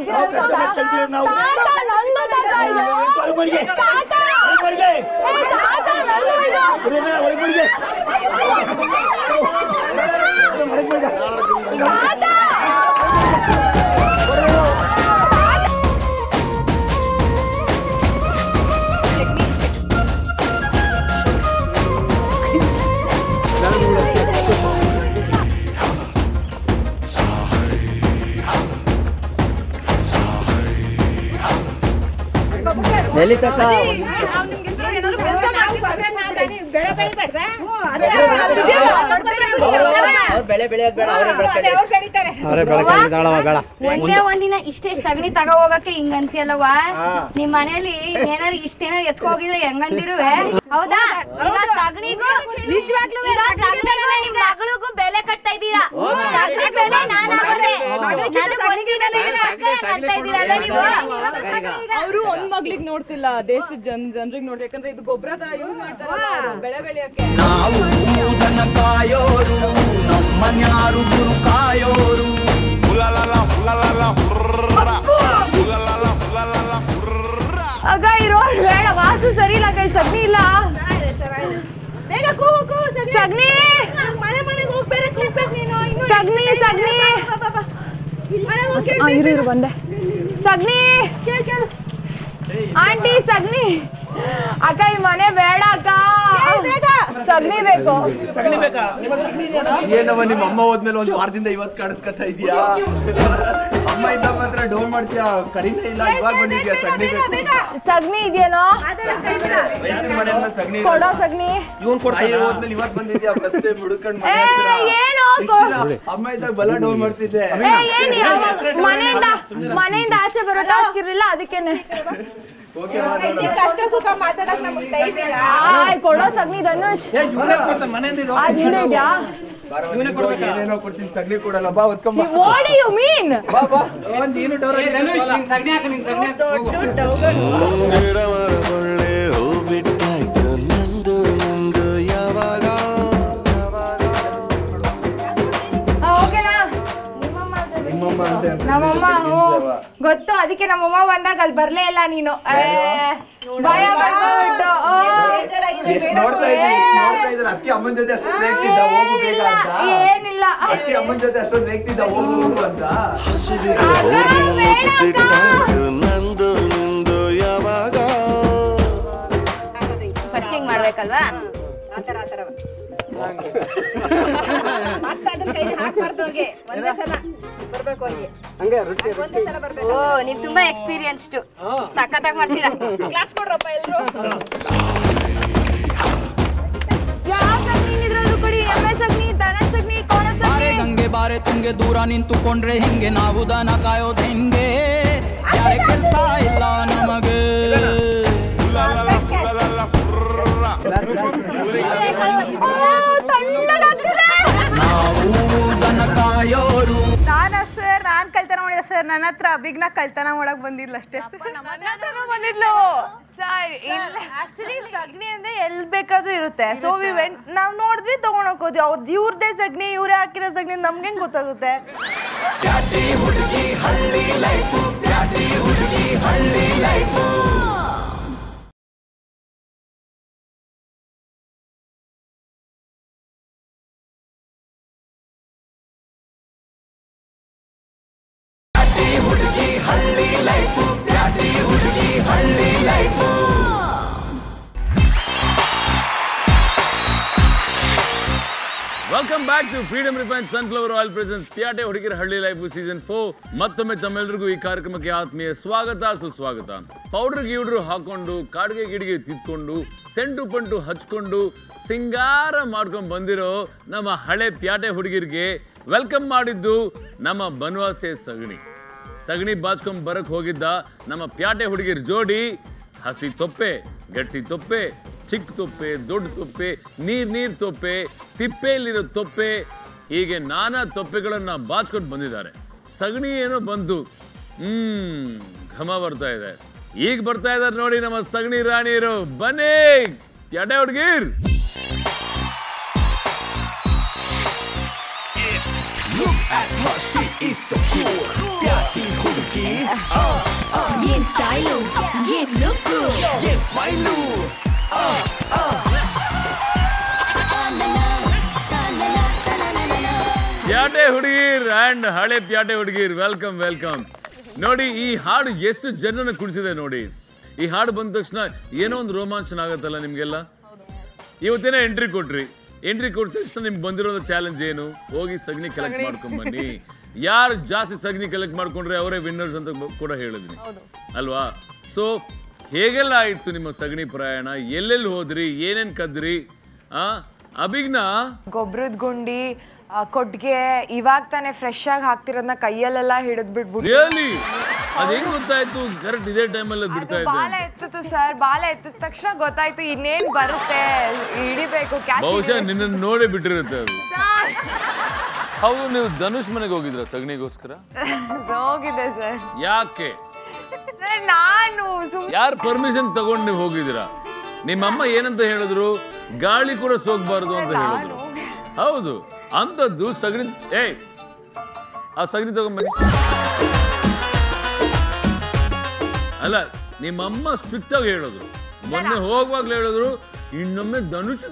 ಒಂದೇ ಒಂದಿನ ಇಷ್ಟೇ ಸಗಣಿ ತಗೋ ಹೋಗಕ್ಕೆ ಹಿಂಗಂತಿಯಲ್ಲವ ನಿಮ್ ಮನೇಲಿ ಏನಾರು ಇಷ್ಟೇನಾರ ಎತ್ಕೋಗಿದ್ರೆ ಹೆಂಗಂದಿರುವೆ ಹೌದಾ? ಈಗ ಸಗಣಿಗೂ ನಿಮ್ ಮಗಳಿಗೂ ಬೆಲೆ ಕಟ್ತಾ ಇದ್ದೀರಾ. ಸಗಣಿ ಬೆಲೆ ನಾನು ಅವರು ಒಂದ್ ಮಗ್ಳಿಗೆ ನೋಡ್ತಿಲ್ಲ, ದೇಶದ ಜನರಿಗೆ ನೋಡಿ. ಯಾಕಂದ್ರೆ ಇದು ಗೊಬ್ಬರ ಯೂಸ್ ಮಾಡ್ತಾರಲ್ಲ ಬೆಳೆ ಬೆಳೆಯಕ್ಕೆ. ನಾವು ದನ ಕಾಯೋರು ನಮ್ಮನ್ಯಾರು ಗುರು ಕಾಯೋರು. ಆಗ ಇರೋ ಬೇಡ, ವಾಸು ಸರಿ ಇಲ್ಲ, ಕೈ ಸಗಣಿ ಇಲ್ಲ. ಬೇಗ ಕೂಗು ಸಗಣಿ, ಮನೆ ಮನೆಗೆ ಹೋಗ್ಬೇಕು ನೀನು. ಸಗಣಿ ಸಗಣಿ ಇರು ಬಂದೆ. ಸಗಣಿ ಆಂಟಿ ಸಗಣಿ. ಅಕ್ಕ ಈ ಮನೆ ಬೇಡ ಅಕ್ಕ, ಸಗಣಿ ಬೇಕು. ಸಗಣಿ ಬೇಕಾ? ಏನವ ನಿಮ್ಮ ಅಮ್ಮ ಹೋದ್ಮೇಲೆ ಒಂದು ವಾರದಿಂದ ಇವತ್ತು ಕಾಣಿಸ್ಕೊತಾ ಇದೀಯಾ? ಅಮ್ಮ ಇದ್ದಾಗ ಮಾತ್ರ ಡೋಲ್ ಮಾಡ್ತೀಯಾ, ಕರೀನೇ ಇಲ್ಲ. ಇವಾಗ ಬಂದಿದ್ಯಾ ಸಗಣಿ ಬೇಕು. ಸಗಣಿ ಇದೆಯೇನೋ? ರೈತರ ಮನೆಯಿಂದ ಸಗಣಿ ಕೊಡೋ ಸಗಣಿ. ಇವನ್ ಕೊಡ್ತಾಯಿ ಹೋದ್ಮೇಲೆ ಇವತ್ತು ಬಂದಿದ್ಯಾ? ಫಸ್ಟ್ ಟೈಮ್ ಹುಡುಕೊಂಡು ಏನೋ ಅಮ್ಮ ಇದ್ದಾಗ ಬಲ ಡೋಲ್ ಮಾಡ್ತಿದ್ದೆ. ಮನೆಯಿಂದ ಆಚೆ ಬರೋ ಟಾಸ್ಕ್ ಇರ್ಲಿಲ್ಲ, ಅದಕ್ಕೇನೆ. ಕಷ್ಟ ಸುಖ ಮಾತಾಡಕ್ ನಮ್ಗೆ ಟೈಮ್ ಇಲ್ಲ. ಕೊಡೋ ಸಗಣಿ ಧನುಷ್. ಏನೇನೋ ಕೊಡ್ತೀನಿ, ಸಗಣಿ ಕೊಡಲ್ಲ. ಬಾ ಒತ್ಕೊಂಬ. What do you mean? ಬಾ ಬಾ. ನಮ್ಮಮ್ಮ ಗೊತ್ತು, ಅದಕ್ಕೆ ನಮ್ಮಮ್ಮ ಬಂದಾಗ ಅಲ್ಲಿ ಬರ್ಲೇ ಇಲ್ಲ ನೀನು. ಭಯ ಮಾಡ್ಕೊಂಡು ನೋಡ್ತಾ ಇದ್ರೆ ಅಕ್ಕಿ ಅಮ್ಮನ ಜೊತೆ ಅಷ್ಟೊಂದು ರೇಗ್ತಿದ್ದ, ಹೋಗು ಬೇಗ ಅಂತ. ಏನಿಲ್ಲ, ಅಕ್ಕಿ ಅಮ್ಮನ ಜೊತೆ ಅಷ್ಟೊಂದು ರೇಗ್ತಿದ್ದ, ಹೋಗು ಅಂತ. ಫಸ್ಟ್ ಹಿಂಗ್ ಮಾಡ್ಬೇಕಲ್ವಾ? ಆತರ ಮತ್ತೆ ಅದನ್ನ ಕೈಲಿ ಹಾಕ್ಬಾರ್ದು ಅವ್ರಿಗೆ. ಒಂದೇ ಸಲ ಬರ್ಬೇಕು ಅವ್ರಿಗೆ, ಒಂದೇ ಸಲ ಬರ್ಬೇಕು. ಓ, ನೀವ್ ತುಂಬಾ ಎಕ್ಸ್ಪೀರಿಯನ್ಸ್ಡ್, ಸಖತ್ತಾಗಿ ಮಾಡ್ತೀರಾ. ಕ್ಲಾಪ್ಸ್ ಕೊಡ್ರಪ್ಪ ಎಲ್ರು. ಯಾವ ಸಗಣಿ ಇದ್ರಲ್ಲೂ ಕೊಡಿ. ಎಮ್ಮೆ ಸಗಣಿ, ದನ ಸಗಣಿ, ಕೋಣ ಸಗಣಿ. ಗಂಗೆ ಬಾರೆ ತುಂಗೆ ದೂರ ನಿಂತುಕೊಂಡ್ರೆ ಹಿಂಗೆ ನಾವು ದನ ಕಾಯೋದು ಹೆಂಗೆ ಯಾರೇ ಕೆಲ್ಸ ಇಲ್ಲ ನಮಗೆ ನಾವು ದನ ಕಾಯೋರು ನಾನ್ ಕಳ್ತನ ಮಾಡಿದ ಸರ್ ನನ್ನ ಹತ್ರ ಅಭಿಗ್ನ ಕಳ್ತನ ಮಾಡಕ್ ಬಂದಿದ್ಲು ಅಷ್ಟೇ ಬಂದಿದ್ಲು ಸರ್ ಇಲ್ಲ ಆಕ್ಚುಲಿ ಸಗಣಿ ಅಂದ್ರೆ ಎಲ್ಲಿ ಬೇಕಾದ್ರೂ ಇರುತ್ತೆ ಸೊ ವಿ ವೆಂಟ್ ನಾವ್ ನೋಡಿದ್ವಿ ತಗೊಂಡೋಗ್ ಹೋದ್ವಿ ಅವ್ರದ್ದು ಇವ್ರದೇ ಸಗಣಿ ಇವ್ರೇ ಹಾಕಿರೋ ಸಗಣಿ ನಮ್ಗೆ ಹೆಂಗ್ ಗೊತ್ತಾಗುತ್ತೆ ಹುಡುಗಿ ಹಳ್ಳಿ ಲೈಫ್ ಹುಡುಗಿ ಹಳ್ಳಿ ಲೈಫ್ ಹುಡುಗಿ ಹಳ್ಳಿ ಲೈಫ್ ಹುಡುಗಿ ಹಳ್ಳಿ life welcome back to Freedom refine sunflower oil presents ಪ್ಯಾಟೆ ಹುಡುಗಿರ ಹಳ್ಳಿ ಲೈಫ್ ಸೀಸನ್ 4 ಮತ್ತೊಮ್ಮೆ ತಮ್ಮೆಲ್ಲರಿಗೂ ಈ ಕಾರ್ಯಕ್ರಮಕ್ಕೆ ಆತ್ಮೀಯ ಸ್ವಾಗತ ಸುಸ್ವಾಗತ. ಪೌಡರ್ ಗಿಡ್ರು ಹಾಕೊಂಡು ಕಾಡಿಗೆ ಗಿಡಿಗೆ ತಿದ್ಕೊಂಡು ಸೆಂಟು ಪಂಟು ಹಚ್ಕೊಂಡು ಸಿಂಗಾರ ಮಾಡ್ಕೊಂಡು ಬಂದಿರೋ ನಮ್ಮ ಹಳೆ ಪ್ಯಾಟೆ ಹುಡುಗಿರಿಗೆ ವೆಲ್ಕಮ್ ಮಾಡಿದ್ದು ನಮ್ಮ ಬನವಾಸೆ ಸಗಣಿ ಬಾಚ್ಕೊಂಡ್ ಬರಕ್ ಹೋಗಿದ್ದ ನಮ್ಮ ಪ್ಯಾಟೆ ಹುಡುಗಿರ್ ಜೋಡಿ ಹಸಿ ತೊಪ್ಪೆ, ಗಟ್ಟಿ ತೊಪ್ಪೆ, ಚಿಕ್ಕ ತೊಪ್ಪೆ, ದೊಡ್ಡ ತೊಪ್ಪೆ, ನೀರ್ ತೊಪ್ಪೆ, ತಿಪ್ಪೆಯಲ್ಲಿರೋ ತೊಪ್ಪೆ, ಹೀಗೆ ನಾನಾ ತೊಪ್ಪೆಗಳನ್ನ ಬಾಚ್ಕೊಂಡು ಬಂದಿದ್ದಾರೆ. ಸಗಣಿ ಏನೋ ಬಂತು, ಘಮ ಬರ್ತಾ ಇದೆ. ಈಗ ಬರ್ತಾ ಇದಾರೆ ನೋಡಿ ನಮ್ಮ ಸಗಣಿ ರಾಣಿಯರು. ಬನ್ನಿ ಪ್ಯಾಟೆ ಹುಡುಗಿರ್. Look at her, she is so cool. Pyati hudgi, ಏನ್ ಸ್ಟೈಲು ಏನ್ ಲುಕ್ಕು yen smile. ಪ್ಯಾಟೆ ಹುಡುಗಿರ್ ಅಂಡ್ ಹಳೆ ಪ್ಯಾಟೆ ಹುಡುಗಿರ್ ವೆಲ್ಕಮ್ ವೆಲ್ಕಮ್. ನೋಡಿ ಈ ಹಾಡು ಎಷ್ಟು ಜನನ ಕುಡಿಸಿದೆ ನೋಡಿ. ಈ ಹಾಡು ಬಂದ ತಕ್ಷಣ ಏನೋ ಒಂದು ರೋಮಾಂಚನ ಆಗತ್ತಲ್ಲ ನಿಮ್ಗೆಲ್ಲ. ಇವತ್ತೇನೋ ಎಂಟ್ರಿ ಕೊಟ್ಟ ತಕ್ಷಣ ನಿಮ್ಗೆ ಬಂದಿರೋದು ಚಾಲೆಂಜ್ ಏನು? ಹೋಗಿ ಸಗಣಿ ಕಲೆಕ್ಟ್ ಮಾಡ್ಕೊಂಡ್ ಬನ್ನಿ. ಯಾರು ಜಾಸ್ತಿ ಸಗಣಿ ಕಲೆಕ್ಟ್ ಮಾಡ್ಕೊಂಡ್ರೆ ಅವರೇ ವಿನ್ನರ್ಸ್ ಅಂತ ಕೂಡ ಹೇಳಿದ್ವಿ ಅಲ್ವಾ? ಸೊ ಹೇಗೆಲ್ಲ ಆಯ್ತು ನಿಮ್ಮ ಸಗಣಿ ಪ್ರಯಾಣ? ಎಲ್ಲೆಲ್ಲಿ ಹೋದ್ರಿ? ಏನೇನ್ ಕದ್ರಿ? ಅಭಿಗ್ನ ಗೊಬ್ಬರದ ಗುಂಡಿ ಕೊಟ್ಟಿಗೆ ಇವಾಗ ತಾನೇ ಫ್ರೆಶ್ ಆಗಿ ಹಾಕ್ತಿರೋದನ್ನ ಕೈಯಲ್ಲೆಲ್ಲ ಹಿಡಿದ್ಬಿಟ್ಬಿಟ್ಟು ರಿಯಲಿ ಅದು ಹೆಂಗ್ ಗೊತ್ತಾಯ್ತು? ಕರೆಕ್ಟ್ ಇದೇ ಟೈಮಲ್ಲಿ ಬಿಡ್ತಾ ಇದ್ದೆ. ಬಾಲ ಎತ್ತಿತ್ತು ಸರ್, ಬಾಲ ಎತ್ತಿದ ತಕ್ಷಣ ಗೊತ್ತಾಯ್ತು ಇನ್ನೇನ್ ಬರುತ್ತೆ ಹಿಡಿಬೇಕು. ಬಹುಶಃ ನಿನ್ನ ನೋಡೇ ಬಿಟ್ಟಿರುತ್ತೆ ಅದು. ಹೌದು, ನೀವು ಧನುಷ್ ಮನೆಗೆ ಹೋಗಿದ್ರ ಸಗಣಿಗೋಸ್ಕರ? ಹೋಗಿದೆ ಸರ್. ಯಾಕೆ ಸರ್ ನಾನು ಯಾರು ಪರ್ಮಿಷನ್ ತಗೊಂಡು ನೀವು ಹೋಗಿದ್ದೀರಾ? ನಿಮ್ಮಮ್ಮ ಏನಂತ ಹೇಳಿದ್ರು? ಗಾಳಿ ಕೂಡ ಸೋಗ್ಬಾರ್ದು ಅಂತ ಹೇಳಿದ್ರು. ಹೌದು, ಅಂತದ್ದು ಸಗಣಿ. ಆ ಸಗಣಿ ತಗೊಂಡ್ಬನ್ನಿ. ಅಲ್ಲ, ನಿಮ್ಮಮ್ಮ ಸ್ಟ್ರಿಕ್ಟ್ ಆಗಿ ಹೇಳಿದ್ರು. ಮೊನ್ನೆ ಹೋಗುವಾಗ್ಲೇ ಹೇಳಿದ್ರು, ಇನ್ನೊಮ್ಮೆ ಧನುಷ್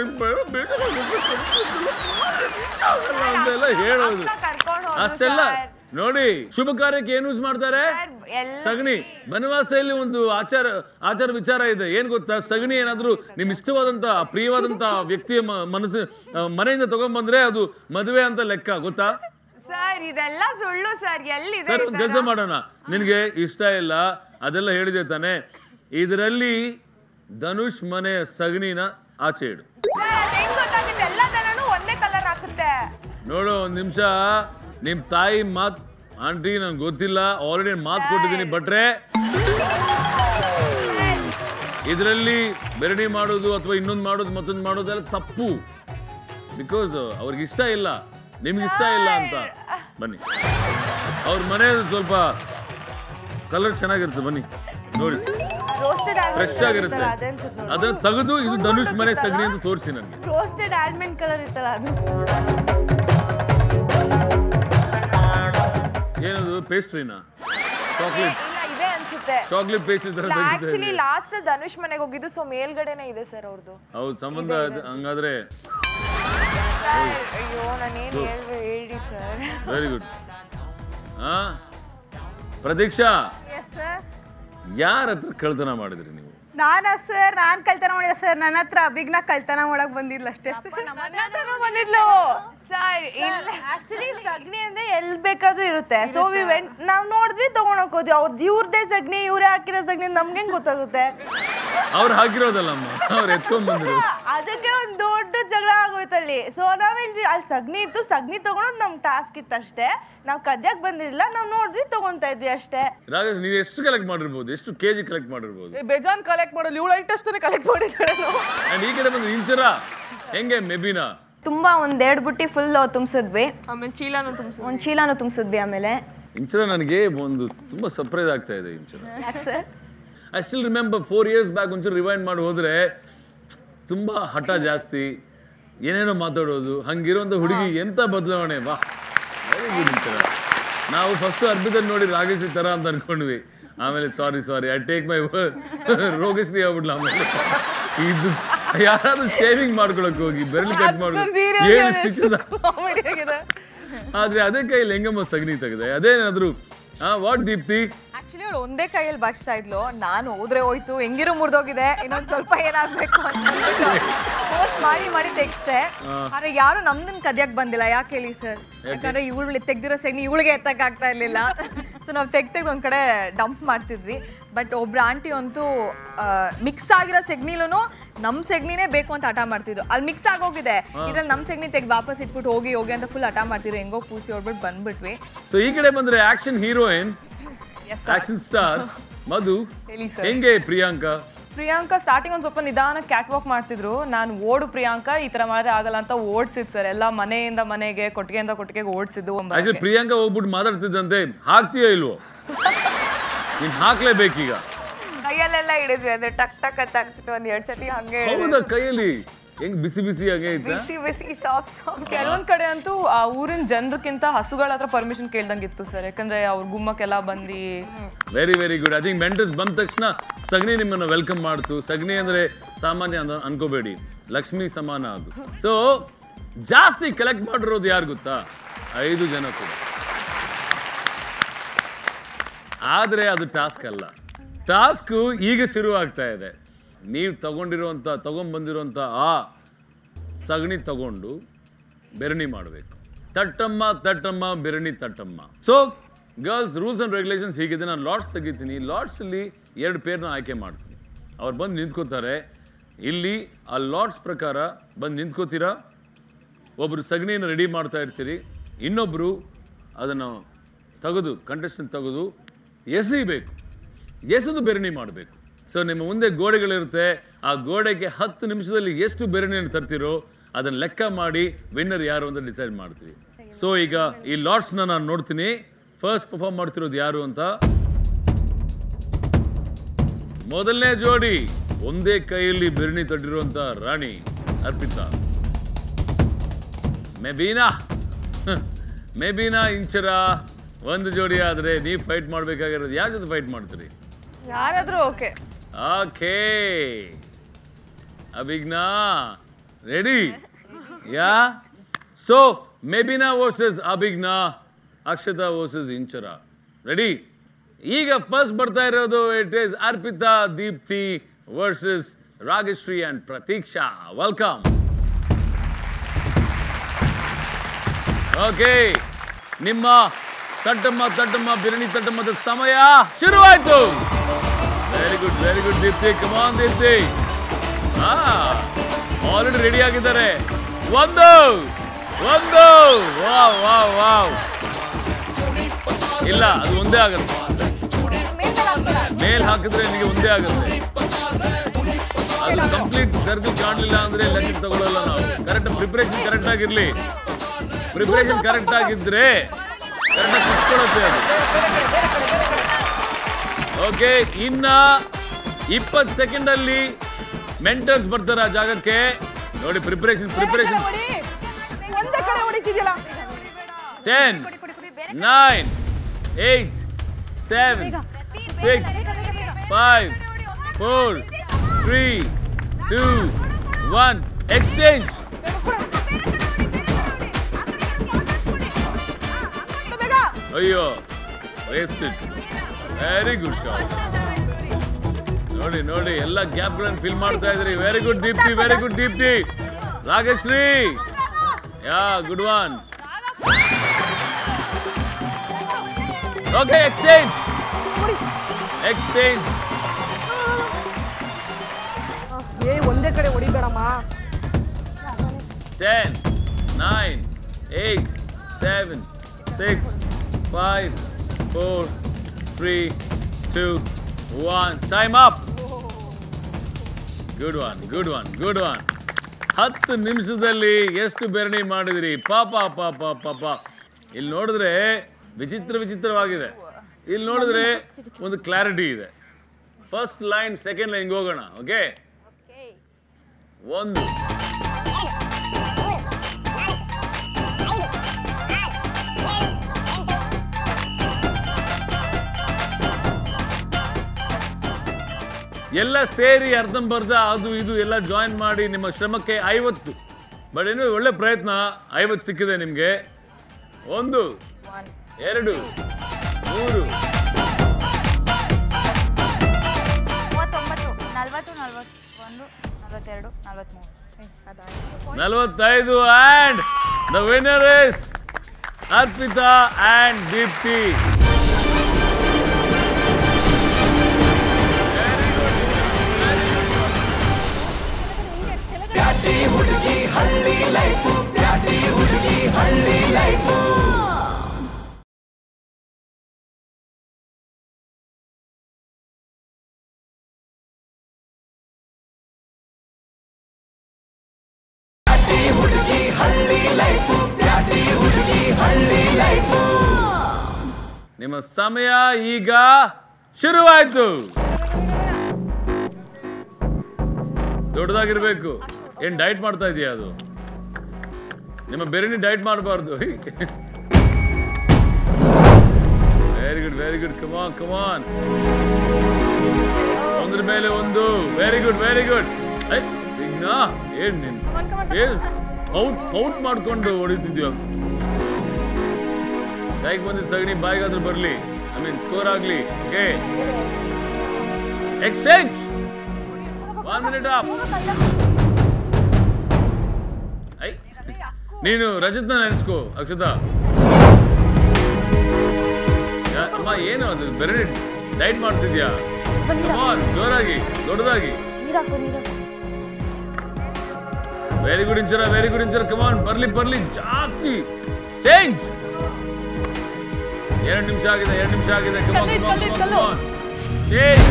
ಅಂತೆಲ್ಲ ಹೇಳೋದು. ಅಷ್ಟೆಲ್ಲ ನೋಡಿ, ಶುಭ ಕಾರ್ಯಕ್ಕೆ ಏನು ಯೂಸ್ ಮಾಡ್ತಾರೆ? ಸಗಣಿ. ಬನವಾಸೆಯಲ್ಲಿ ಒಂದು ಆಚಾರ ವಿಚಾರ ಇದೆ. ಏನ್ ಗೊತ್ತಾ? ಸಗಣಿ ಏನಾದ್ರು ನಿಮ್ ಇಷ್ಟವಾದಂತ ಪ್ರಿಯವಾದಂತ ವ್ಯಕ್ತಿಯ ಮನೆಯಿಂದ ತಗೊಂಡ್ಬಂದ್ರೆ ಅದು ಮದುವೆ ಅಂತ ಲೆಕ್ಕ, ಗೊತ್ತಾ? ಸರ್ ಇದೆಲ್ಲ ಸುಳ್ಳು ಸರ್. ಎಲ್ಲಿ ಸರ್ ಒಂದು ಕೆಲಸ ಮಾಡೋಣ, ನಿನ್ಗೆ ಇಷ್ಟ ಇಲ್ಲ ಅದೆಲ್ಲ ಹೇಳಿದೆ ತಾನೆ. ಇದರಲ್ಲಿ ಧನುಷ್ ಮನೆಯ ಸಗಣಿನ ಆಚೆ ಇಡು. ಒಂದೇ ಕಲರ್ ಹಾಕುತ್ತೆ. ನೋಡು, ಒಂದ್ ನಿಮಿಷ. ನಿಮ್ ತಾಯಿ ಮಾತ್ ಆಂಟಿ ನನ್ಗೆ ಗೊತ್ತಿಲ್ಲ, ಆಲ್ರೆಡಿ ಮಾತು ಕೊಟ್ಟಿದ್ದೀನಿ. ಭಟ್ರೆ, ಇದರಲ್ಲಿ ಬೆರಣಿ ಮಾಡೋದು ಅಥವಾ ಇನ್ನೊಂದು ಮಾಡೋದು ಮತ್ತೊಂದು ಮಾಡೋದೆಲ್ಲ ತಪ್ಪು. ಬಿಕಾಸ್ ಅವ್ರಿಗೆ ಇಷ್ಟ ಇಲ್ಲ, ನಿಮ್ಗೆ ಇಷ್ಟ ಇಲ್ಲ ಅಂತ. ಬನ್ನಿ, ಅವ್ರ ಮನೆ ಸ್ವಲ್ಪ ಕಲರ್ ಚೆನ್ನಾಗಿರುತ್ತೆ. ಬನ್ನಿ ನೋಡಿ, ಫ್ರೆಶ್ ಆಗಿರುತ್ತೆ. ಅದನ್ನ ತೆಗೆದು ಇದು ಧನುಷ್ ಮನೆ ಸಗಣಿ ಅಂತ ತೋರಿಸಿ ನನಗೆ. ರೋಸ್ಟೆಡ್ ಆಲ್ಮಂಡ್ ಕಲರ್ ಇತ್ತಲ್ಲ ಅದು. ಏನದು? ಪೇಸ್ಟ್ರಿನಾ? ಚಾಕ್ಲೇಟ್? ಇದೆ ಅನ್ಸುತ್ತೆ. ಚಾಕ್ಲೇಟ್ ಪೇಸ್ಟ್ರಿ ತರ. ಆಕ್ಚುಲಿ ಲಾಸ್ಟ್ ಧನುಷ್ ಮನೆಗೆ ಹೋಗಿದ್ದು, ಸೊ ಮೇಲ್ಗಡೆನೇ ಇದೆ ಸರ್ ಅವ್ರದ್ದು. ಹೌದು, ಸಂಬಂಧ ಹಂಗಾದ್ರೆ. ಅಯ್ಯೋ ನಾನೇನು ಹೇಳಿ ಸರ್. Very good. ಪ್ರದೀಕ್ಷಾ, ಯಾರ ಹತ್ರ ಕಳ್ತನ ಮಾಡಿದ್ರಿ ನೀವು? ನಾನ್ ಕಳ್ತನ ಮಾಡಿದ ಸರ್. ನನ್ನ ಹತ್ರ ಅಭಿಗ್ನ ಕಳ್ತನ ಮಾಡಕ್ ಬಂದಿದ್ಲು ಅಷ್ಟೇ. ಬಂದಿದ್ಲು ಸರ್. ಇಲ್ಲ ಆಕ್ಚುಲಿ ಸಗಣಿ ಅಂದ್ರೆ ಎಲ್ಲಿ ಬೇಕಾದ್ರೂ ಇರುತ್ತೆ. ಸೊ ವಿ ವೆಂಟ್ ನಾವ್ ನೋಡಿದ್ವಿ ತಗೊಂಡೋಗ್ ಹೋದ್ವಿ. ಅವ್ರದ್ದು ಇವ್ರದೇ ಸಗಣಿ ಇವ್ರೇ ಹಾಕಿರೋ ಸಗಣಿ ನಮ್ಗೆ ಹೆಂಗ್ ಗೊತ್ತಾಗುತ್ತೆ? ಅವ್ರು ಹಾಕಿರೋದಲ್ಲಮ್ಮ, ಅವ್ರು ಎತ್ಕೊಂಡ್ ಬಂದ್ರು. ಅದಕ್ಕೆ ಒಂದು ದೊಡ್ಡ ಜಗಳ ಆಗೋಯ್ತಲ್ಲಿ. ಸೊ ನಾವೇನ್ವಿ ಅಲ್ಲಿ ಸಗಣಿ ಇತ್ತು, ಸಗಣಿ ತಗೊಳೋದು ನಮ್ ಟಾಸ್ಕ್ ಇತ್ತಷ್ಟೇ. ನಾವು ಕದ್ಯಕ್ ಬಂದಿರಲಿಲ್ಲ, ನಾವು ನೋಡಿದ್ವಿ ತಗೊಂತಾ ಇದ್ವಿ ಅಷ್ಟೇ. ರಾಜೇಶ್, ನೀವು ಎಷ್ಟು ಕಲೆಕ್ಟ್ ಮಾಡಿರ್ಬೋದು? ಎಷ್ಟು ಕೆಜಿ ಕಲೆಕ್ಟ್ ಮಾಡಿರ್ಬೋದು? ಬೇಜಾನ್ ಕಲೆಕ್ಟ್ ಮಾಡೋದು, ಇವಳು ಐಟಷ್ಟೇ ಕಲೆಕ್ಟ್ ಮಾಡಿದ್ದಾಳೆ. ಈ ಕಡೆ ಬಂದ್ರೆ ಇಂಚರ ಹೆಂಗೆ ಮೆಬಿನಾ ತುಂಬಾ ಒಂದೆರಡು ಬುಟ್ಟಿ ಫುಲ್ ತುಂಬಿಸಿದ್ವಿ, ಆಮೇಲೆ ಚೀಲಾನು ತುಂಬಿಸಿದ್ವಿ, ಒಂದು ಚೀಲಾನು ತುಂಬಿಸಿದ್ವಿ. ಆಮೇಲೆ ಇಂಚರ ನನಗೆ ಒಂದು ತುಂಬಾ ಸರ್ಪ್ರೈಸ್ ಆಗ್ತಾ ಇದೆ. ಇಂಚರ ಯಾಕೆ sir? I still remember 4 years back ಒಂಚೂರು ರಿವೈಂಡ್ ಮಾಡಿ ಹೋದ್ರೆ ತುಂಬಾ ಹಠ ಜಾಸ್ತಿ, ಏನೇನೋ ಮಾತಾಡೋದು, ಹಂಗಿರುವಂತ ಹುಡುಗಿ ಎಂತ ಬದಲಾವಣೆ. ಬಾ, ವೆರಿ ಗುಡ್ ಇಂಚರ. ನಾವು ಫಸ್ಟ್ ಅರ್ಬಿದಲ್ಲಿ ನೋಡಿ ರಾಗೇಶ್ ತರ ಅಂತ ಅನ್ಕೊಂಡ್ವಿ, ಆಮೇಲೆ ಸಾರಿ ಐ ಟೇಕ್ ಮೈ ರೋಗಶ್ರೀ ಆಗ್ಬಿಡ್ಲ. ಆಮೇಲೆ ಇದು ಯಾರಾದ್ರೂ ಶೇವಿಂಗ್ ಮಾಡ್ಕೊಳಕ್ ಹೋಗಿ ಬೆರಳು ಕಟ್ ಮಾಡ್ಕೊಂಡು 7 ಸ್ಟಿಚಸ್. ಆದ್ರೆ ಅದೇ ಕೈಯಲ್ಲಿ ಹೆಂಗಮ್ಮ ಸಗಣಿ ತೆಗೆದೆ, ಅದೇನಾದ್ರು ವಾಟ್ ದೀಪ್ತಿ? ಆಕ್ಚುಲಿ ಅವಳು ಒಂದೇ ಕೈಯಲ್ಲಿ ಬಾಚ್ತಾ ಇದ್ಲು. ನಾನು ಹೋದ್ರೆ ಹೋಯ್ತು, ಹೆಂಗಿರೋ ಮುರಿದೋಗಿದೆ, ಇನ್ನೊಂದ್ ಸ್ವಲ್ಪ ಏನಾಗ್ಬೇಕು ಅಂತ ಪೋಸ್ಟ್ ಮಾಡಿ ತೆಗ್ಸ್ದೆ. ಆದ್ರೆ ಯಾರು ನಮ್ದನ್ ಕದಿಯಕ್ ಬಂದಿಲ್ಲ. ಯಾಕೆ ಹೇಳಿ ಸರ್? ಯಾಕಂದ್ರೆ ಇವಳು ತೆಗ್ದಿರೋ ಸೆಗಣಿ ಇವಳಿಗೆ ಎತ್ತಕ್ ಆಗ್ತಾ ಇರ್ಲಿಲ್ಲ. ಸೊ ನಾವು ತೆಗ್ದು ಒಂದ್ ಕಡೆ ಡಂಪ್ ಮಾಡ್ತಿದ್ವಿ. ಬಟ್ ಒಬ್ರು ಆಂಟಿ ಅಂತೂ ಮಿಕ್ಸ್ ಆಗಿರೋ ಸೆಗಣಿಲೂ ನಮ್ ಸೆಗಣಿನೇ ಬೇಕು ಅಂತ ಹಠ ಮಾಡ್ತಿದ್ರು. ಅಲ್ಲಿ ಮಿಕ್ಸ್ ಆಗೋಗಿದೆ, ಇದ್ರಲ್ಲಿ ನಮ್ ಸೆಗಣಿ ತೆಗ್ದು ವಾಪಸ್ ಇಟ್ಬಿಟ್ಟು ಹೋಗಿ ಅಂತ ಫುಲ್ ಹಠ ಮಾಡ್ತಿದ್ರು. ಹೆಂಗೋ ಕೂಸಿ ಹೊಡ್ಬಿಟ್ಟು ಬಂದ್ಬಿಟ್ವಿ. ಸೊ ಈ ಕಡೆ ಬಂದ್ರೆ action heroine, action star Madhu. ಹೆಂಗೆ ಪ್ರಿಯಾಂಕಾ ಸ್ಟಾರ್ಟಿಂಗ್ ಒಂದ್ ಸ್ವಲ್ಪ ನಿಧಾನ ಕ್ಯಾಟ್ ವಾಕ್ ಮಾಡ್ತಿದ್ರು. ನಾನು ಓಡು ಪ್ರಿಯಾಂಕಾ ಈ ತರ ಮಾಡಿದ್ರೆ ಆಗಲ್ಲ ಅಂತ ಓಡಿಸಿದ್ ಸರ್. ಎಲ್ಲ ಮನೆಯಿಂದ ಮನೆಗೆ, ಕೊಟ್ಟಿಗೆಯಿಂದ ಕೊಟ್ಟಿಗೆಗೆ ಓಡಿಸಿದ್ದು. ಪ್ರಿಯಾಂಕಾ ಹೋಗ್ಬಿಟ್ಟು ಮಾತಾಡ್ತಿದ್ದಂತೆ, ಹಾಕ್ತೀಯೋ ಇಲ್ವೋ? ನೀನ್ ಹಾಕ್ಲೇಬೇಕೀಗ. ಕೈಯಲ್ಲೆಲ್ಲ ಹಿಡಿದ್ವಿ, ಅಂದ್ರೆ ಟಕ್ ಟಕ್ ಅಂತ ಆಗ್ತಿತ್ತು. ಒಂದ್ 2 ಸತಿ ಹಂಗೆ ಹೌದಾ? ಕೈಯಲ್ಲಿ ಹೆಂಗ್ ಬಿಸಿ ಹಾಗೆ ಐತಾ? ಬಿಸಿ ಸಾಫ್ಟ್. ಕೆಲವೊಂದ್ ಕಡೆ ಅಂತೂ ಆ ಊರಿನ ಜನರಕ್ಕಿಂತ ಹಸುಗಳ ಹತ್ರ ಪರ್ಮಿಷನ್ ಕೇಳ್ದಂಗಿತ್ತು ಸರ್. ಯಾಕಂದ್ರೆ ಅವ್ರ ಗುಮ್ಮಕ್ಕೆಲ್ಲ ಬಂದು. Very good. I think mentors ಬಂದ ತಕ್ಷಣ ಸಗಣಿ ನಿಮ್ಮನ್ನ ವೆಲ್ಕಮ್ ಮಾಡ್ತು. ಸಗಣಿ ಅಂದ್ರೆ ಸಾಮಾನ್ಯ ಅನ್ಕೋಬೇಡಿ, ಲಕ್ಷ್ಮಿ ಸಮಾನ ಅದು. ಸೊ ಜಾಸ್ತಿ ಕಲೆಕ್ಟ್ ಮಾಡಿರೋದು ಯಾರು ಗೊತ್ತಾ? 5 ಜನ ಕೂಡ. ಆದ್ರೆ ಅದು ಟಾಸ್ಕ್ ಅಲ್ಲ. ಟಾಸ್ಕ್ ಈಗ ಶುರು ಆಗ್ತಾ ಇದೆ. ನೀವು ತಗೊಂಡ್ಬಂದಿರುವಂಥ ಆ ಸಗಣಿ ತಗೊಂಡು ಬೆರಣಿ ಮಾಡಬೇಕು. ತಟ್ಟಮ್ಮ ಬೆರಣಿ ತಟ್ಟಮ್ಮ. So girls, rules and regulations ಹೀಗಿದೆ. ನಾನು ಲಾಟ್ಸ್ ತೆಗಿತೀನಿ. ಲಾಟ್ಸಲ್ಲಿ 2 ಪೇರ್ನ ಆಯ್ಕೆ ಮಾಡ್ತೀನಿ. ಅವ್ರು ಬಂದು ನಿಂತ್ಕೋತಾರೆ. ಇಲ್ಲಿ ಆ ಲಾಟ್ಸ್ ಪ್ರಕಾರ ಬಂದು ನಿಂತ್ಕೋತೀರಾ. ಒಬ್ಬರು ಸಗಣಿಯನ್ನು ರೆಡಿ ಮಾಡ್ತಾ ಇರ್ತೀರಿ, ಇನ್ನೊಬ್ಬರು ಅದನ್ನು ಕಂಟೆಸ್ಟೆಂಟ್ ತೆಗೆದು ಎಸೆಯಬೇಕು. ಎಸೆದು ಬೆರಣಿ ಮಾಡಬೇಕು. ಸೊ ನಿಮ್ಮ ಮುಂದೆ ಗೋಡೆಗಳಿರುತ್ತೆ. ಆ ಗೋಡೆಗೆ 10 ನಿಮಿಷದಲ್ಲಿ ಎಷ್ಟು ಬೆರಣಿಯನ್ನು ತರ್ತಿರೋ ಅದನ್ನು ಲೆಕ್ಕ ಮಾಡಿ ವಿನ್ನರ್ ಯಾರು ಅಂತ ಡಿಸೈಡ್ ಮಾಡ್ತೀವಿ. ಸೊ ಈಗ ಈ ಲಾಟ್ಸ್ನ ನಾನು ನೋಡ್ತೀನಿ. ಫಸ್ಟ್ ಪರ್ಫಾರ್ಮ್ ಮಾಡ್ತಿರೋದು ಯಾರು ಅಂತ. ಮೊದಲನೇ ಜೋಡಿ, ಒಂದೇ ಕೈಯಲ್ಲಿ ಬೆರಣಿ ತಟ್ಟಿರುವಂತ ರಾಣಿ ಅರ್ಪಿತಾ. ಮೇಬಿನಾ ಇಂಚರ ಒಂದು ಜೋಡಿ ಆದ್ರೆ ನೀವು ಫೈಟ್ ಮಾಡ್ಬೇಕಾಗಿರೋದು ಯಾರ ಜೊತೆ ಫೈಟ್ ಮಾಡ್ತೀರಿ? ಯಾರಾದ್ರೂ okay. Abhijna ready? Yeah. So Mebina versus Abhijna, Akshata versus Inchara. Ready? ಈಗ ಫಸ್ಟ್ ಬರ್ತಾ ಇರೋದು it is Arpita Deepti versus Ragashree and Pratiksha. Welcome. Okay, ನಿಮ್ಮ ತಟ್ಟಮ್ಮ ಬಿರಣಿ ತಟ್ಟಮ್ಮದ ಸಮಯ ಶುರುವಾಯ್ತು. Very good Deepti. Come on Deepti. Already ready ಆಗಿದ್ದಾರೆ. ಒಂದು ವಾವ್. ಇಲ್ಲ, ಅದು ಒಂದೇ ಆಗುತ್ತೆ. ಮೇಲ್ ಹಾಕಿದ್ರೆ ನಿಮಗೆ ಒಂದೇ ಆಗುತ್ತೆ. ಅದು ಕಂಪ್ಲೀಟ್ ಸರ್ಕಲ್ ಕಾಣಲಿಲ್ಲ ಅಂದ್ರೆ ಲೆಕ್ಕ ತಗೊಳ್ಳಲ್ಲ ನಾವು. ಕರೆಕ್ಟ್ ಪ್ರಿಪರೇಷನ್ ಕರೆಕ್ಟ್ ಆಗಿರ್ಲಿ. ಪ್ರಿಪರೇಷನ್ ಕರೆಕ್ಟ್ ಆಗಿದ್ರೆ ಕರೆಕ್ಟ್ ಕುಚ್ಕೊಳ್ಳುತ್ತೆ ಅದು. ಓಕೆ, ಇನ್ನ 20 ಸೆಕೆಂಡ್ ಅಲ್ಲಿ ಮೆಂಟರ್ಸ್ ಬರ್ತಾರ ಆ ಜಾಗಕ್ಕೆ. ನೋಡಿ ಪ್ರಿಪರೇಷನ್ 10 9 8 7 6 5 4 3 2 1 ಎಕ್ಸ್ಚೇಂಜ್. ಅಯ್ಯೋ, ವೇಸ್ಟೆಡ್. Very good shot. ನೋಡಿ ಎಲ್ಲ ಗ್ಯಾಪ್ ಗಳನ್ನು ಫಿಲ್ ಮಾಡ್ತಾ ಇದ್ರಿ. Very good Deepti. Ragashree, yeah, good one. Okay, exchange. ಒಂದೇ ಕಡೆ ಹೊಡಿಬೇಡಮ್ಮ. 10, 9, 8, 7, 6, 5, 4, 3, 2, 1. Time up. Good one. 10 ನಿಮಿಷದಲ್ಲಿ ಎಷ್ಟು ಬೆರಣಿ ಮಾಡಿದ್ರಿ? ಪಾಪ. ಇಲ್ಲಿ ನೋಡಿದ್ರೆ ವಿಚಿತ್ರವಾಗಿದೆ. ಇಲ್ಲಿ ನೋಡಿದ್ರೆ ಒಂದು ಕ್ಲಾರಿಟಿ ಇದೆ. ಫಸ್ಟ್ ಲೈನ್ ಸೆಕೆಂಡ್ ಲೈನ್ಗೆ ಹೋಗೋಣ. ಓಕೆ, 1 ಎಲ್ಲ ಸೇರಿ ಅರ್ಧಂಬರ್ಧ ಅದು ಇದು ಎಲ್ಲ ಜಾಯಿನ್ ಮಾಡಿ ನಿಮ್ಮ ಶ್ರಮಕ್ಕೆ 50. ಬಟ್ ಏನೋ ಒಳ್ಳೆ ಪ್ರಯತ್ನ. 50 ಸಿಕ್ಕಿದೆ ನಿಮಗೆ. 1, 2, 3, 39, 40, 41, 42, 43. 45 and the winner is Arpita and Deepti. ಪ್ಯಾಟಿ ಹುಡುಗಿ ಹಳ್ಳಿ ಲೈಫು, ಪ್ಯಾಟಿ ಹುಡುಗಿ ಹಳ್ಳಿ ಲೈಫು. ಪ್ಯಾಟಿ ಹುಡುಗಿ ಹಳ್ಳಿ ಲೈಫು, ಪ್ಯಾಟಿ ಹುಡುಗಿ ಹಳ್ಳಿ ಲೈಫು. ನಿಮ್ಮ ಸಮಯ ಈಗ ಶುರುವಾಯ್ತು. ದೊಡ್ಡದಾಗಿರ್ಬೇಕು. ಏನ್ ಡೈಟ್ ಮಾಡ್ತಾ ಇದೆಯಾ? ಅದು ನಿಮ್ಮ ಬೆರಣಿ ಡೈಟ್ ಮಾಡಬಾರ್ದು. Very good. ಕಮಾನ್. ಒಂದ್ರ ಮೇಲೆ ಒಂದು. Very good. ವಿಘ್ನ, ಏನ್ ನಿನ್ ಔಟ್ ಮಾಡ್ಕೊಂಡು ಹೊಡಿತಿದ್ಯೋ? ಕೈಗೆ ಬಂದಿದ್ದ ಸಗಣಿ ಬಾಯಿಗಾದ್ರೂ ಬರ್ಲಿ. ಐ ಮೀನ್ ಸ್ಕೋರ್ ಆಗ್ಲಿ. Okay, exchange. 1 minute up. ನೀನು ರಜತ್ನ ನೆನೆಸ್ಕೋ ಅಕ್ಷತಾ. ಅಮ್ಮ ಏನು ಅದು ಬೆರಣಿ ಡೈಟ್ ಮಾಡ್ತಿದ್ಯಾ? ಜೋರಾಗಿ ದೊಡ್ಡದಾಗಿ. Very good Inchara. ಕಮಾನ್, ಬರ್ಲಿ ಜಾಸ್ತಿ. ಚೇಂಜ್. 2 ನಿಮಿಷ ಆಗಿದೆ. ಕಮಾನ್. ಚೇಂಜ್.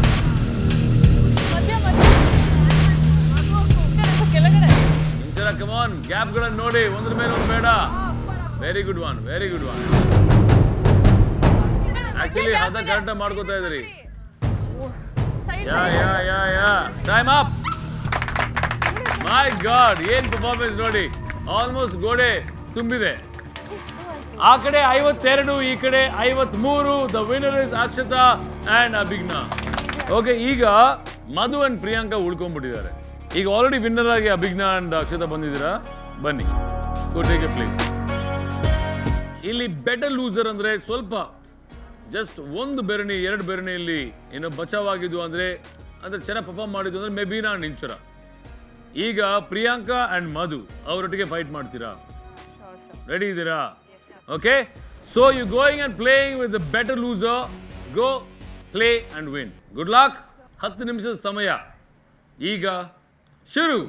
ಕಮಾನ್, ಗ್ಯಾಪ್ಗಳನ್ನು ನೋಡಿ, ಒಂದ್ರ ಮೇಲೆ ಒಂದು ಬೇಡ. Very good one. ಆಕ್ಚುಲಿ ಹದ ಕರೆಕ್ಟ್ ಮಾಡ್ಕೋತಾ ಇದ್ರಿ. Time up. ಮೈ ಗಾಡ್, ಏನ್ ಪರ್ಫಾರ್ಮೆನ್ಸ್ ನೋಡಿ. ಆಲ್ಮೋಸ್ಟ್ ಗೋಡೆ ತುಂಬಿದೆ. ಆ ಕಡೆ 52, ಈ ಕಡೆ 53. The winner is Akshata and Abhijna. Okay, ಈಗ ಮಧು ಅಂಡ್ ಪ್ರಿಯಾಂಕಾ ಉಳ್ಕೊಂಡ್ಬಿಟ್ಟಿದ್ದಾರೆ. ಈಗ ಆಲ್ರೆಡಿ ವಿನ್ನರ್ ಆಗಿ ಅಭಿಜ್ಞಾ ಅಂಡ್ ಅಕ್ಷತಾ ಬಂದಿದ್ದೀರಾ. ಬನ್ನಿ, ಗೋ ಟೇಕ್ ಎ ಪ್ಲೇಸ್. ಇಲ್ಲಿ ಬೆಟರ್ ಲೂಸರ್ ಅಂದ್ರೆ ಸ್ವಲ್ಪ ಜಸ್ಟ್ 1 ಬೆರಣಿ 2 ಬೆರಣಿಯಲ್ಲಿ ಏನೋ ಬಚಾವಾಗಿದ್ದು ಅಂದ್ರೆ ಚೆನ್ನಾಗಿ ಪರ್ಫಾರ್ಮ್ ಮಾಡಿದ್ದು ಅಂದ್ರೆ ಮೆಬೀನಾ ಅಂಡ್ ಇಂಚರ. ಈಗ ಪ್ರಿಯಾಂಕಾ ಅಂಡ್ ಮಧು ಅವರೊಟ್ಟಿಗೆ ಫೈಟ್ ಮಾಡ್ತೀರಾ? ರೆಡಿ ಇದ್ದೀರಾ? Okay, so you going and playing with the better loser. Go play and win. Good luck. 10 ನಿಮಿಷದ ಸಮಯ ಈಗ ಶುರು.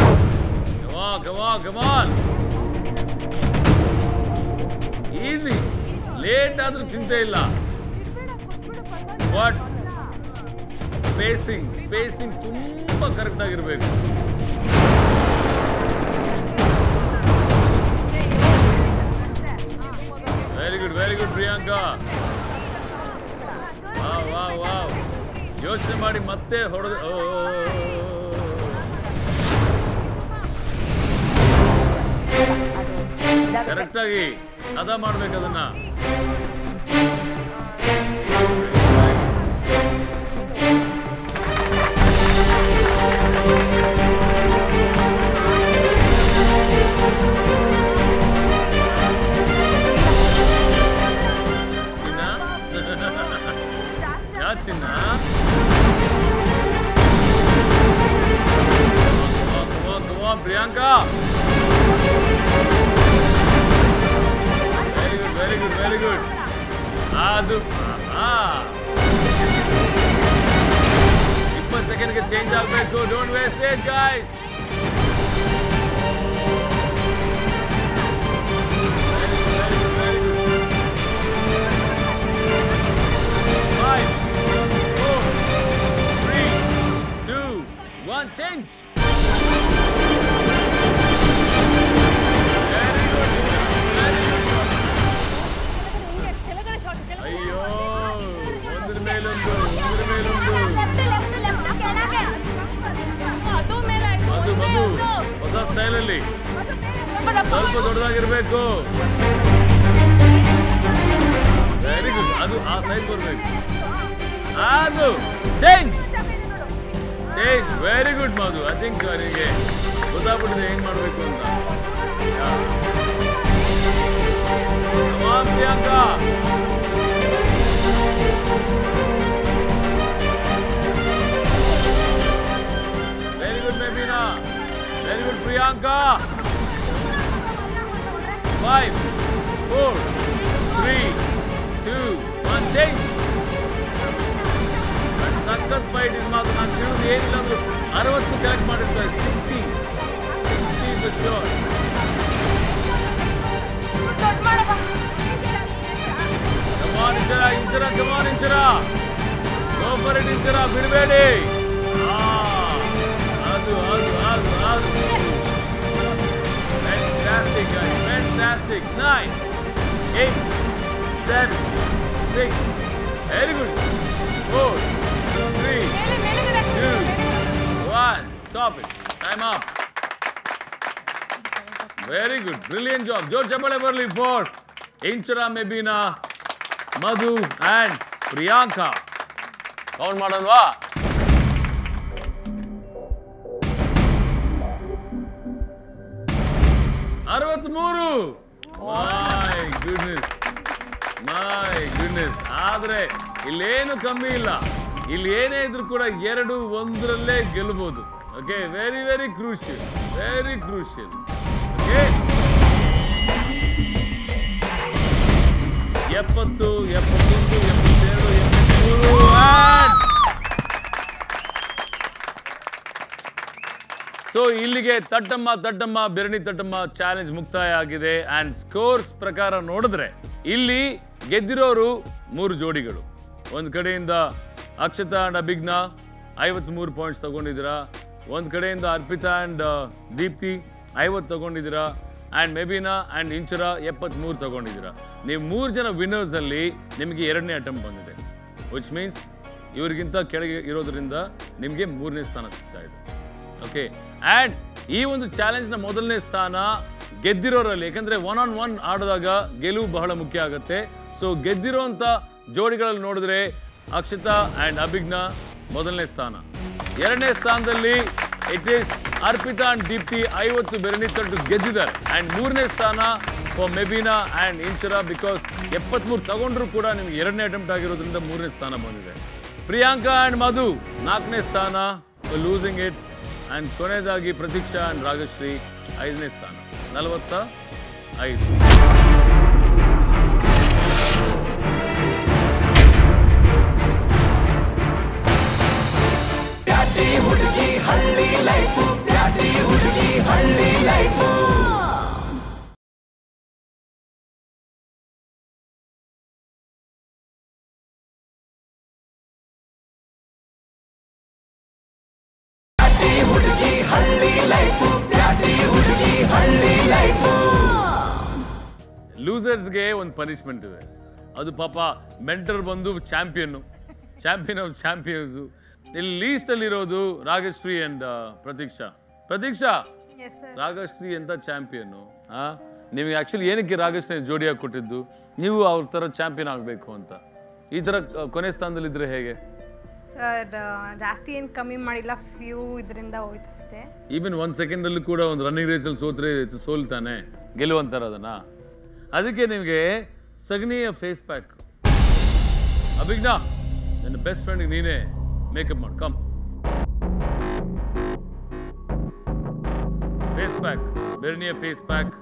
Come on. Easy. ಲೇಟ್ ಆದ್ರೂ ಚಿಂತೆ ಇಲ್ಲ. ಬಟ್ ಸ್ಪೇಸಿಂಗ್ ತುಂಬಾ ಕರೆಕ್ಟ್ ಆಗಿರ್ಬೇಕು. Very good Priyanka. ವಾವ್. ಯೋಚನೆ ಮಾಡಿ ಮತ್ತೆ ಹೊಡೆದು. ಕರೆಕ್ಟ್ ಆಗಿ ಅದ ಮಾಡ್ಬೇಕು ಅದನ್ನ. ಚಿನ್ನ ಪ್ರಿಯಾಂಕಾ. Very good. ಅದು 20 ಸೆಕೆಂಡ್ಗೆ ಚೇಂಜ್ ಆಗಬೇಕು. Don't waste it guys. Change. ಅಯ್ಯೋ ಒಂದ್ರ ಮೇಲೊಂದು ಮಧು ಹೊಸ ಸ್ಟೈಲಲ್ಲಿ ಸ್ವಲ್ಪ ದೊಡ್ಡದಾಗಿರ್ಬೇಕು. Very good. ಅದು ಆ ಸೈಜ್ ಬರ್ಬೇಕು. ಅದು change. Very good Madhu. I think ನಿಮಗೆ ಗೊತ್ತಾಗ್ಬಿಟ್ಟಿದೆ ಹೆಂಗ್ ಮಾಡ್ಬೇಕು ಅಂತ. Priyanka very good. Mebina very good. Priyanka 5 4 3 2 1 change. ಸಖತ್ ಫೈಟ್ ಇದು ಮಾತ್ರ. ನಾನು ತಿಳಿದು ಏನಿಲ್ಲ ಅಂದ್ರು 60 ಕಲೆಕ್ಟ್ ಮಾಡಿರ್ತಾರೆ. 60 score. Come on Inchara come on Inchara go for it Inchara ಬಿಡಬೇಡಿ. ಅದು fantastic guys, fantastic. 9 8 7 6 very good. 4 3 2 1 stop it. Time up. Very good. Brilliant job. George Chapale Barley for Inchara, Mebina, Madhu and Priyanka. Count madonva. ಅರವತ್ಮೂರು. My goodness. ಆದ್ರೆ ಇಲ್ಲೇನು ಕಮ್ಮಿ ಇಲ್ಲ. ಇಲ್ಲಿ ಏನೇ ಇದ್ರು ಕೂಡ 2-1 ಗೆಲ್ಲಬಹುದು. Okay, very crucial. Okay, 70 71 72 83. So ಇಲ್ಲಿಗೆ ತಟ್ಟಮ್ಮ ಬೆರಣಿ ತಟ್ಟಮ್ಮ ಚಾಲೆಂಜ್ ಮುಕ್ತಾಯ ಆಗಿದೆ. ಅಂಡ್ ಸ್ಕೋರ್ಸ್ ಪ್ರಕಾರ ನೋಡಿದ್ರೆ ಇಲ್ಲಿ ಗೆದ್ದಿರೋರು 3 ಜೋಡಿಗಳು. ಒಂದ್ ಕಡೆಯಿಂದ ಅಕ್ಷತಾ ಅಂಡ್ ಅಭಿಜ್ಞಾ 53 ಪಾಯಿಂಟ್ಸ್ ತಗೊಂಡಿದ್ದೀರಾ. ಒಂದ್ ಕಡೆಯಿಂದ ಅರ್ಪಿತಾ ಅಂಡ್ ದೀಪ್ತಿ 50 ತಗೊಂಡಿದ್ದೀರಾ. ಅಂಡ್ ಮೆಬಿನಾ ಅಂಡ್ ಇಂಚರ 73 ತಗೊಂಡಿದ್ದೀರಾ. ನೀವು 3 ಜನ ವಿನ್ನರ್ಸ್ ಅಲ್ಲಿ ನಿಮಗೆ 2ನೇ ಅಟೆಂಪ್ಟ್ ಬಂದಿದೆ. ವಿಚ್ ಮೀನ್ಸ್ ಇವ್ರಿಗಿಂತ ಕೆಳಗೆ ಇರೋದ್ರಿಂದ ನಿಮಗೆ 3ನೇ ಸ್ಥಾನ ಸಿಗ್ತಾ ಇದೆ. ಓಕೆ, ಅಂಡ್ ಈ ಒಂದು ಚಾಲೆಂಜ್ನ ಮೊದಲನೇ ಸ್ಥಾನ ಗೆದ್ದಿರೋರಲ್ಲಿ, ಯಾಕಂದ್ರೆ 1-on-1 ಆಡಿದಾಗ ಗೆಲುವು ಬಹಳ ಮುಖ್ಯ ಆಗುತ್ತೆ. ಸೊ ಗೆದ್ದಿರೋಂಥ ಜೋಡಿಗಳಲ್ಲಿ ನೋಡಿದ್ರೆ ಅಕ್ಷತಾ ಅಂಡ್ ಅಭಿಜ್ಞಾ ಮೊದಲನೇ ಸ್ಥಾನ. 2ನೇ ಸ್ಥಾನದಲ್ಲಿ it is Arpita and Deepti 50 ಬೆರಣಿ ತಟ್ಟು ಗೆದ್ದಿದ್ದಾರೆ. ಅಂಡ್ 3ನೇ ಸ್ಥಾನ for Mebina and Inchara, because 73 ತಗೊಂಡ್ರು ಕೂಡ ನಿಮ್ಗೆ 2ನೇ ಅಟೆಂಪ್ಟ್ ಆಗಿರೋದ್ರಿಂದ 3ನೇ ಸ್ಥಾನ ಬಂದಿದೆ. ಪ್ರಿಯಾಂಕಾ ಅಂಡ್ ಮಧು 4ನೇ ಸ್ಥಾನ, ಲೂಸಿಂಗ್ ಇಟ್. ಅಂಡ್ ಕೊನೆಯದಾಗಿ ಪ್ರತೀಕ್ಷಾ ಅಂಡ್ ರಾಗಶ್ರೀ 5ನೇ ಸ್ಥಾನ, 45. ಹುಡುಗಿ ಹಳ್ಳಿ ಲೈಫು, ಹುಡುಗಿ ಹಳ್ಳಿ ಲೈಫು. ಹುಡುಗಿ ಹಳ್ಳಿ ಲೈಫು, ಹುಡುಗಿ ಹಳ್ಳಿ ಲೈಫು. ಲೂಸರ್ಸ್ಗೆ ಒಂದು ಪನಿಷ್ಮೆಂಟ್ ಇದೆ. ಅದು ಪಾಪ ಮೆಂಟರ್ ಬಂದು ಚಾಂಪಿಯನ್ ಆಫ್ ಚಾಂಪಿಯನ್ಸು. ಇಲ್ಲಿ ಲೀಸ್ಟ್ ಅಲ್ಲಿರೋದು ರಾಗಶ್ರೀ ಅಂಡ್ ಪ್ರತೀಕ್ಷಾ. ರಾಗಶ್ರೀ ಅಂತ ಚಾಂಪಿಯನ್. ನಿಮಗೆ ಆಕ್ಚುಲಿ ಏನಕ್ಕೆ ರಾಗಶ್ರೀ ಜೋಡಿಯಾಗಿ ಕೊಟ್ಟಿದ್ದು? ನೀವು ಅವ್ರ ಥರ ಚಾಂಪಿಯನ್ ಆಗಬೇಕು ಅಂತ. ಈ ಥರ ಕೊನೆ ಸ್ಥಾನದಲ್ಲಿದ್ದರೆ ಹೇಗೆ? ಸರ್ ಜಾಸ್ತಿ ಏನು ಕಮ್ಮಿ ಮಾಡಿಲ್ಲ, ಫ್ಯೂ ಇದರಿಂದ ಹೋಯ್ತು ಅಷ್ಟೇ. ಈವನ್ 1 ಸೆಕೆಂಡಲ್ಲೂ ಕೂಡ ಒಂದು ರನ್ನಿಂಗ್ ರೇಸಲ್ಲಿ ಸೋತ್ರೆ ಸೋಲ್ತಾನೆ, ಗೆಲ್ಲುವಂತಾರ ಅದನ್ನ. ಅದಕ್ಕೆ ನಿಮಗೆ ಸಗಣಿಯ ಫೇಸ್ ಪ್ಯಾಕ್. ಅಭಿಜ್ಞಾ, ನನ್ನ ಬೆಸ್ಟ್ ಫ್ರೆಂಡ್ಗೆ ನೀನೇ ಮೇಕಪ್ ಮಾಡಿ. ಕಮ್, ಫೇಸ್ ಪ್ಯಾಕ್, ಬೆರ್ನಿಯ ಫೇಸ್ ಪ್ಯಾಕ್.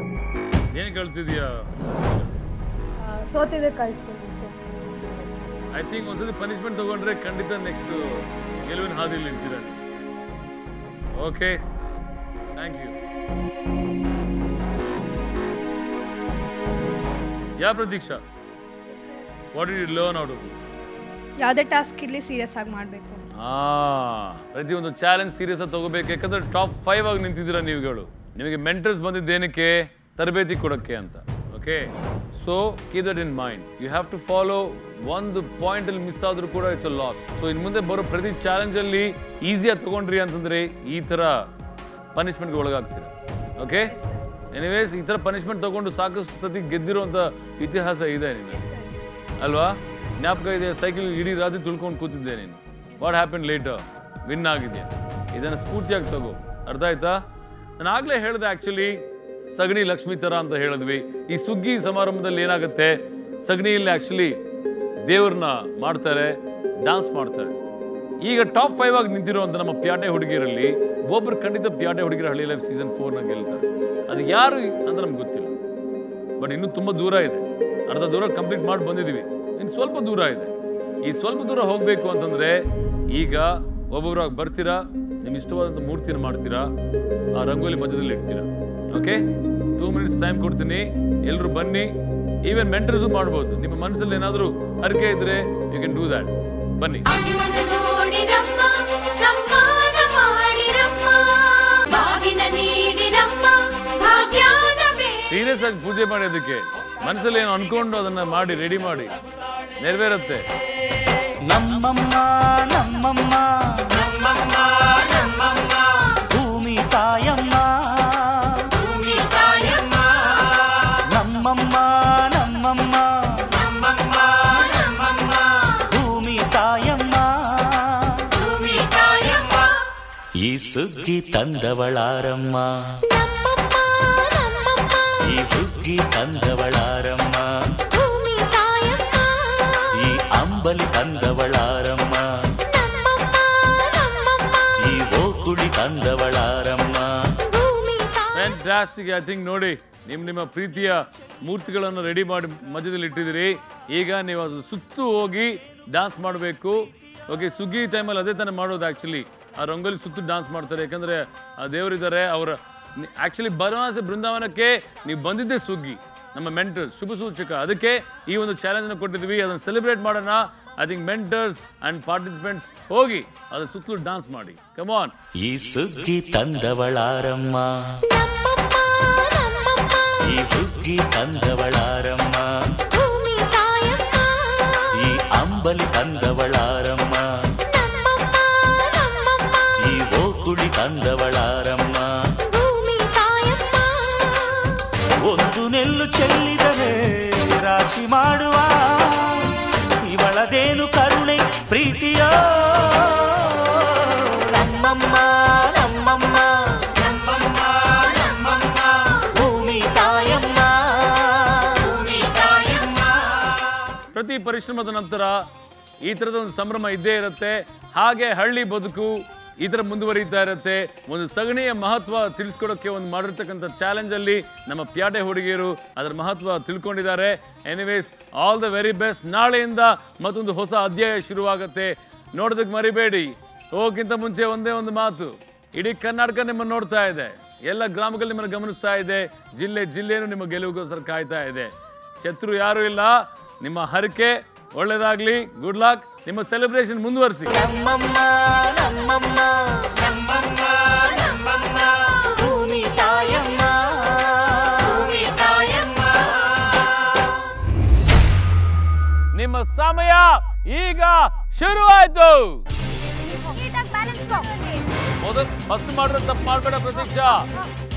ಏನು ಕಳ್ತಿದ್ಯಾ? ಸೋತಿದೆ ಕಳ್ತೀನಿ. ಐ ಥಿಂಕ್ ಒಂದ್ಸತಿ ಪನಿಷ್ಮೆಂಟ್ ತಗೊಂಡ್ರೆ ಖಂಡಿತ ನೆಕ್ಸ್ಟ್ ಗೆಲುವಿನ ಹಾದಿಯಲ್ಲಿ ಇರ್ತೀರ. Okay, thank you. Yeah Pratiksha, what did you learn out of this? ಯಾವುದೇ ಟಾಸ್ಕ್ ಇರಲಿ ಸೀರಿಯಸ್ ಆಗಿ ಮಾಡಬೇಕು. ಪ್ರತಿಯೊಂದು ಚಾಲೆಂಜ್ ಸೀರಿಯಸ್ ಆಗಿ ತಗೋಬೇಕು. ಯಾಕಂದ್ರೆ ಟಾಪ್ 5 ಆಗಿ ನಿಂತಿದ್ದೀರಾ ನೀವುಗಳು. ನಿಮಗೆ ಮೆಂಟರ್ಸ್ ಬಂದಿದ್ದೇನಕ್ಕೆ? ತರಬೇತಿ ಕೊಡೋಕ್ಕೆ ಅಂತ. Okay, so keep that in mind. You have to follow. ಒಂದು ಪಾಯಿಂಟ್ ಅಲ್ಲಿ ಮಿಸ್ ಆದ್ರೂ ಕೂಡ ಇಟ್ಸ್ ಅ ಲಾಸ್. ಸೊ ಇನ್ನು ಮುಂದೆ ಬರೋ ಪ್ರತಿ ಚಾಲೆಂಜ್ ಅಲ್ಲಿ ಈಸಿಯಾಗಿ ತಗೊಂಡ್ರಿ ಅಂತಂದ್ರೆ ಈ ತರ ಪನಿಷ್ಮೆಂಟ್ಗೆ ಒಳಗಾಗ್ತೀರ. ಓಕೆ, ಎನಿವೇಸ್ ಈ ತರ ಪನಿಷ್ಮೆಂಟ್ ತಗೊಂಡು ಸಾಕಷ್ಟು ಸತಿ ಗೆದ್ದಿರುವಂತ ಇತಿಹಾಸ ಇದೆ ನಿಮಗೆ ಅಲ್ವಾ? ಜ್ಞಾಪಕ ಇದೆ, ಸೈಕಲ್ ಇಡೀ ರಾತ್ರಿ ತುಳ್ಕೊಂಡು ಕೂತಿದ್ದೆ ನೀನು. What happen litre? ವಿನ್ ಆಗಿದೆಯಾ? ಇದನ್ನು ಸ್ಫೂರ್ತಿಯಾಗಿ ತಗೋ. ಅರ್ಥ ಆಯ್ತಾ? ನಾನು ಆಗ್ಲೇ ಹೇಳಿದೆ, ಆಕ್ಚುಲಿ ಸಗಣಿ ಲಕ್ಷ್ಮಿ ತರ ಅಂತ ಹೇಳಿದ್ವಿ. ಈ ಸುಗ್ಗಿ ಸಮಾರಂಭದಲ್ಲಿ ಏನಾಗುತ್ತೆ, ಸಗಣಿಯಲ್ಲಿ ಆಕ್ಚುಲಿ ದೇವ್ರನ್ನ ಮಾಡ್ತಾರೆ, ಡಾನ್ಸ್ ಮಾಡ್ತಾರೆ. ಈಗ ಟಾಪ್ 5 ಆಗಿ ನಿಂತಿರುವಂತ ನಮ್ಮ ಪ್ಯಾಟೆ ಹುಡುಗಿರಲ್ಲಿ ಒಬ್ರು ಖಂಡಿತ ಪ್ಯಾಟೆ ಹುಡುಗಿರ ಹಳ್ಳಿ ಲೈಫ್ ಸೀಸನ್ 4ನ ಗೆಲ್ತಾರೆ. ಅದು ಯಾರು ಅಂತ ನಮ್ಗೆ ಗೊತ್ತಿಲ್ಲ, ಬಟ್ ಇನ್ನೂ ತುಂಬ ದೂರ ಇದೆ. ಅರ್ಧ ದೂರ ಕಂಪ್ಲೀಟ್ ಮಾಡಿ ಬಂದಿದ್ದೀವಿ, ಇನ್ನು ಸ್ವಲ್ಪ ದೂರ ಇದೆ. ಈ ಸ್ವಲ್ಪ ದೂರ ಹೋಗಬೇಕು ಅಂತಂದ್ರೆ ಈಗ ಒಬ್ಬೊಬ್ಬರಾಗಿ ಬರ್ತೀರಾ, ನಿಮ್ಗೆ ಇಷ್ಟವಾದಂಥ ಮೂರ್ತಿನ ಮಾಡ್ತೀರಾ, ಆ ರಂಗೋಲಿ ಮಧ್ಯದಲ್ಲಿ ಇಡ್ತೀರಾ. ಓಕೆ, 2 ಮಿನಿಟ್ಸ್ ಟೈಮ್ ಕೊಡ್ತೀನಿ, ಎಲ್ಲರೂ ಬನ್ನಿ. ಈವನ್ ಮೆಂಟರ್ಸು ಮಾಡ್ಬೋದು. ನಿಮ್ಮ ಮನಸ್ಸಲ್ಲಿ ಏನಾದರೂ ಹರಕೆ ಇದ್ರೆ ಯು ಕ್ಯಾನ್ ಡೂ ದ್ಯಾಟ್. ಬನ್ನಿ. ಸೀರಿಯಸ್ ಆಗಿ ಪೂಜೆ ಮಾಡೋದಕ್ಕೆ ಮನಸ್ಸಲ್ಲಿ ಏನು ಅನ್ಕೊಂಡು ಅದನ್ನ ಮಾಡಿ ರೆಡಿ ಮಾಡಿ ನೆರವೇರುತ್ತೆ. ನಮ್ಮಮ್ಮ ನಮ್ಮಮ್ಮ ನಮ್ಮಮ್ಮ ನಮ್ಮಮ್ಮ ಭೂಮಿ ತಾಯಮ್ಮ ಭೂಮಿ ತಾಯಮ್ಮ ನಮ್ಮಮ್ಮ ನಮ್ಮಮ್ಮ ನಮ್ಮಮ್ಮ ನಮ್ಮಮ್ಮ ಭೂಮಿ ತಾಯಮ್ಮ ಭೂಮಿ ತಾಯಮ್ಮ ಈ ಸುಗ್ಗಿ ತಂದವಳಾರಮ್ಮ ಈ ಹುಗ್ಗಿ ತಂದವಳಾರಮ್ಮ ಈ ಅಂಬಲಿ ತಂದವಳಾರಮ್ಮ ಈ ಓಕುಳಿ ತಂದವಳಾರಮ್ಮ. ಫ್ಯಾಂಟಾಸ್ಟಿಕ್. ಐ ಥಿಂಕ್ ನೋಡಿ, ನಿಮ್ಮ ಪ್ರೀತಿಯ ಮೂರ್ತಿಗಳನ್ನು ರೆಡಿ ಮಾಡಿ ಮಧ್ಯದಲ್ಲಿ ಇಟ್ಟಿದ್ದೀರಿ. ಈಗ ನೀವು ಅದು ಸುತ್ತು ಹೋಗಿ ಡ್ಯಾನ್ಸ್ ಮಾಡಬೇಕು. ಓಕೆ, ಸುಗ್ಗಿ ಟೈಮಲ್ಲಿ ಅದೇ ತಾನೇ ಮಾಡೋದು. ಆ್ಯಕ್ಚುಲಿ ಆ ರಂಗೋಲಿ ಸುತ್ತು ಡ್ಯಾನ್ಸ್ ಮಾಡ್ತಾರೆ, ಯಾಕಂದರೆ ಆ ದೇವರಿದ್ದಾರೆ. ಅವರ ಆ್ಯಕ್ಚುಲಿ ಬನವಾಸಿ ಬೃಂದಾವನಕ್ಕೆ ನೀವು ಬಂದಿದ್ದೇ ಸುಗ್ಗಿ, ನಮ್ಮ ಮೆಂಟರ್ಸ್ ಶುಭ ಸೂಚಕ. ಅದಕ್ಕೆ ಈ ಒಂದು ಚಾಲೆಂಜ್ನ ಕೊಟ್ಟಿದ್ವಿ, ಅದನ್ನು ಸೆಲೆಬ್ರೇಟ್ ಮಾಡೋಣ. I think mentors and participants ಹೋಗಿ ಅದ್ರ ಸುತ್ತಲೂ ಡ್ಯಾನ್ಸ್ ಮಾಡಿ. Come on. ಈ ಸುಗ್ಗಿ ತಂದವಳಾರಮ್ಮ ಈ ಹುಗ್ಗಿ ತಂದವಳಾರಮ್ಮ ಈ ಅಂಬಲಿ ತಂದವಳಾರಮ್ಮ ಈ ಓಕುಳಿ ತಂದವಳಾರಮ್ಮ. ಒಂದು ನೆಲ್ಲು ಚೆಲ್ಲಿದರೆ ರಾಶಿ ಮಾಡುವ ಇವಳದೇನು ಕರುಣೆ ಪ್ರೀತಿಯೋ. ನಮ್ಮಮ್ಮ ನಮ್ಮಮ್ಮ ನಮ್ಮಮ್ಮ ನಮ್ಮಮ್ಮ ಭೂಮಿ ತಾಯಮ್ಮ ಭೂಮಿ ತಾಯಮ್ಮ. ಪ್ರತಿ ಪರಿಶ್ರಮದ ನಂತರ ಈ ಥರದ ಒಂದು ಸಂಭ್ರಮ ಇದ್ದೇ ಇರುತ್ತೆ. ಹಾಗೆ ಹಳ್ಳಿ ಬದುಕು ಈ ಥರ ಮುಂದುವರಿತಾ ಇರುತ್ತೆ. ಒಂದು ಸಗಣಿಯ ಮಹತ್ವ ತಿಳಿಸ್ಕೊಡೋಕ್ಕೆ ಒಂದು ಮಾಡಿರ್ತಕ್ಕಂಥ ಚಾಲೆಂಜಲ್ಲಿ ನಮ್ಮ ಪ್ಯಾಟೆ ಹುಡುಗಿಯರು ಅದರ ಮಹತ್ವ ತಿಳ್ಕೊಂಡಿದ್ದಾರೆ. Anyways, all the very best. ನಾಳೆಯಿಂದ ಮತ್ತೊಂದು ಹೊಸ ಅಧ್ಯಾಯ ಶುರುವಾಗುತ್ತೆ. ನೋಡೋದಕ್ಕೆ ಮರಿಬೇಡಿ. ಹೋಗೋಕ್ಕಿಂತ ಮುಂಚೆ ಒಂದೇ ಒಂದು ಮಾತು, ಇಡೀ ಕರ್ನಾಟಕ ನಿಮ್ಮನ್ನು ನೋಡ್ತಾ ಇದೆ, ಎಲ್ಲ ಗ್ರಾಮಗಳು ನಿಮ್ಮನ್ನು ಗಮನಿಸ್ತಾ ಇದೆ, ಜಿಲ್ಲೆನೂ ನಿಮ್ಮ ಗೆಲುವಿಗೋಸ್ಕರ ಕಾಯ್ತಾ ಇದೆ. ಶತ್ರು ಯಾರೂ ಇಲ್ಲ. ನಿಮ್ಮ ಹರಕೆ ಒಳ್ಳೇದಾಗ್ಲಿ. Good luck. ನಿಮ್ಮ ಸೆಲೆಬ್ರೇಷನ್ ಮುಂದುವರಿಸಿ. ನಮ್ಮಮ್ಮ ನಮ್ಮಮ್ಮ ನಮ್ಮಮ್ಮ ನಮ್ಮಮ್ಮ ಭೂಮಿ ತಾಯಮ್ಮ ಭೂಮಿ ತಾಯಮ್ಮ. ನಿಮ್ಮ ಸಮಯ ಈಗ ಶುರುವಾಯ್ತು. ಮೊದಲು ಫಸ್ಟ್ ಮಾಡಿರೋ ತಪ್ಪು ಮಾಡಬೇಡ ಪ್ರತೀಕ್ಷಾ.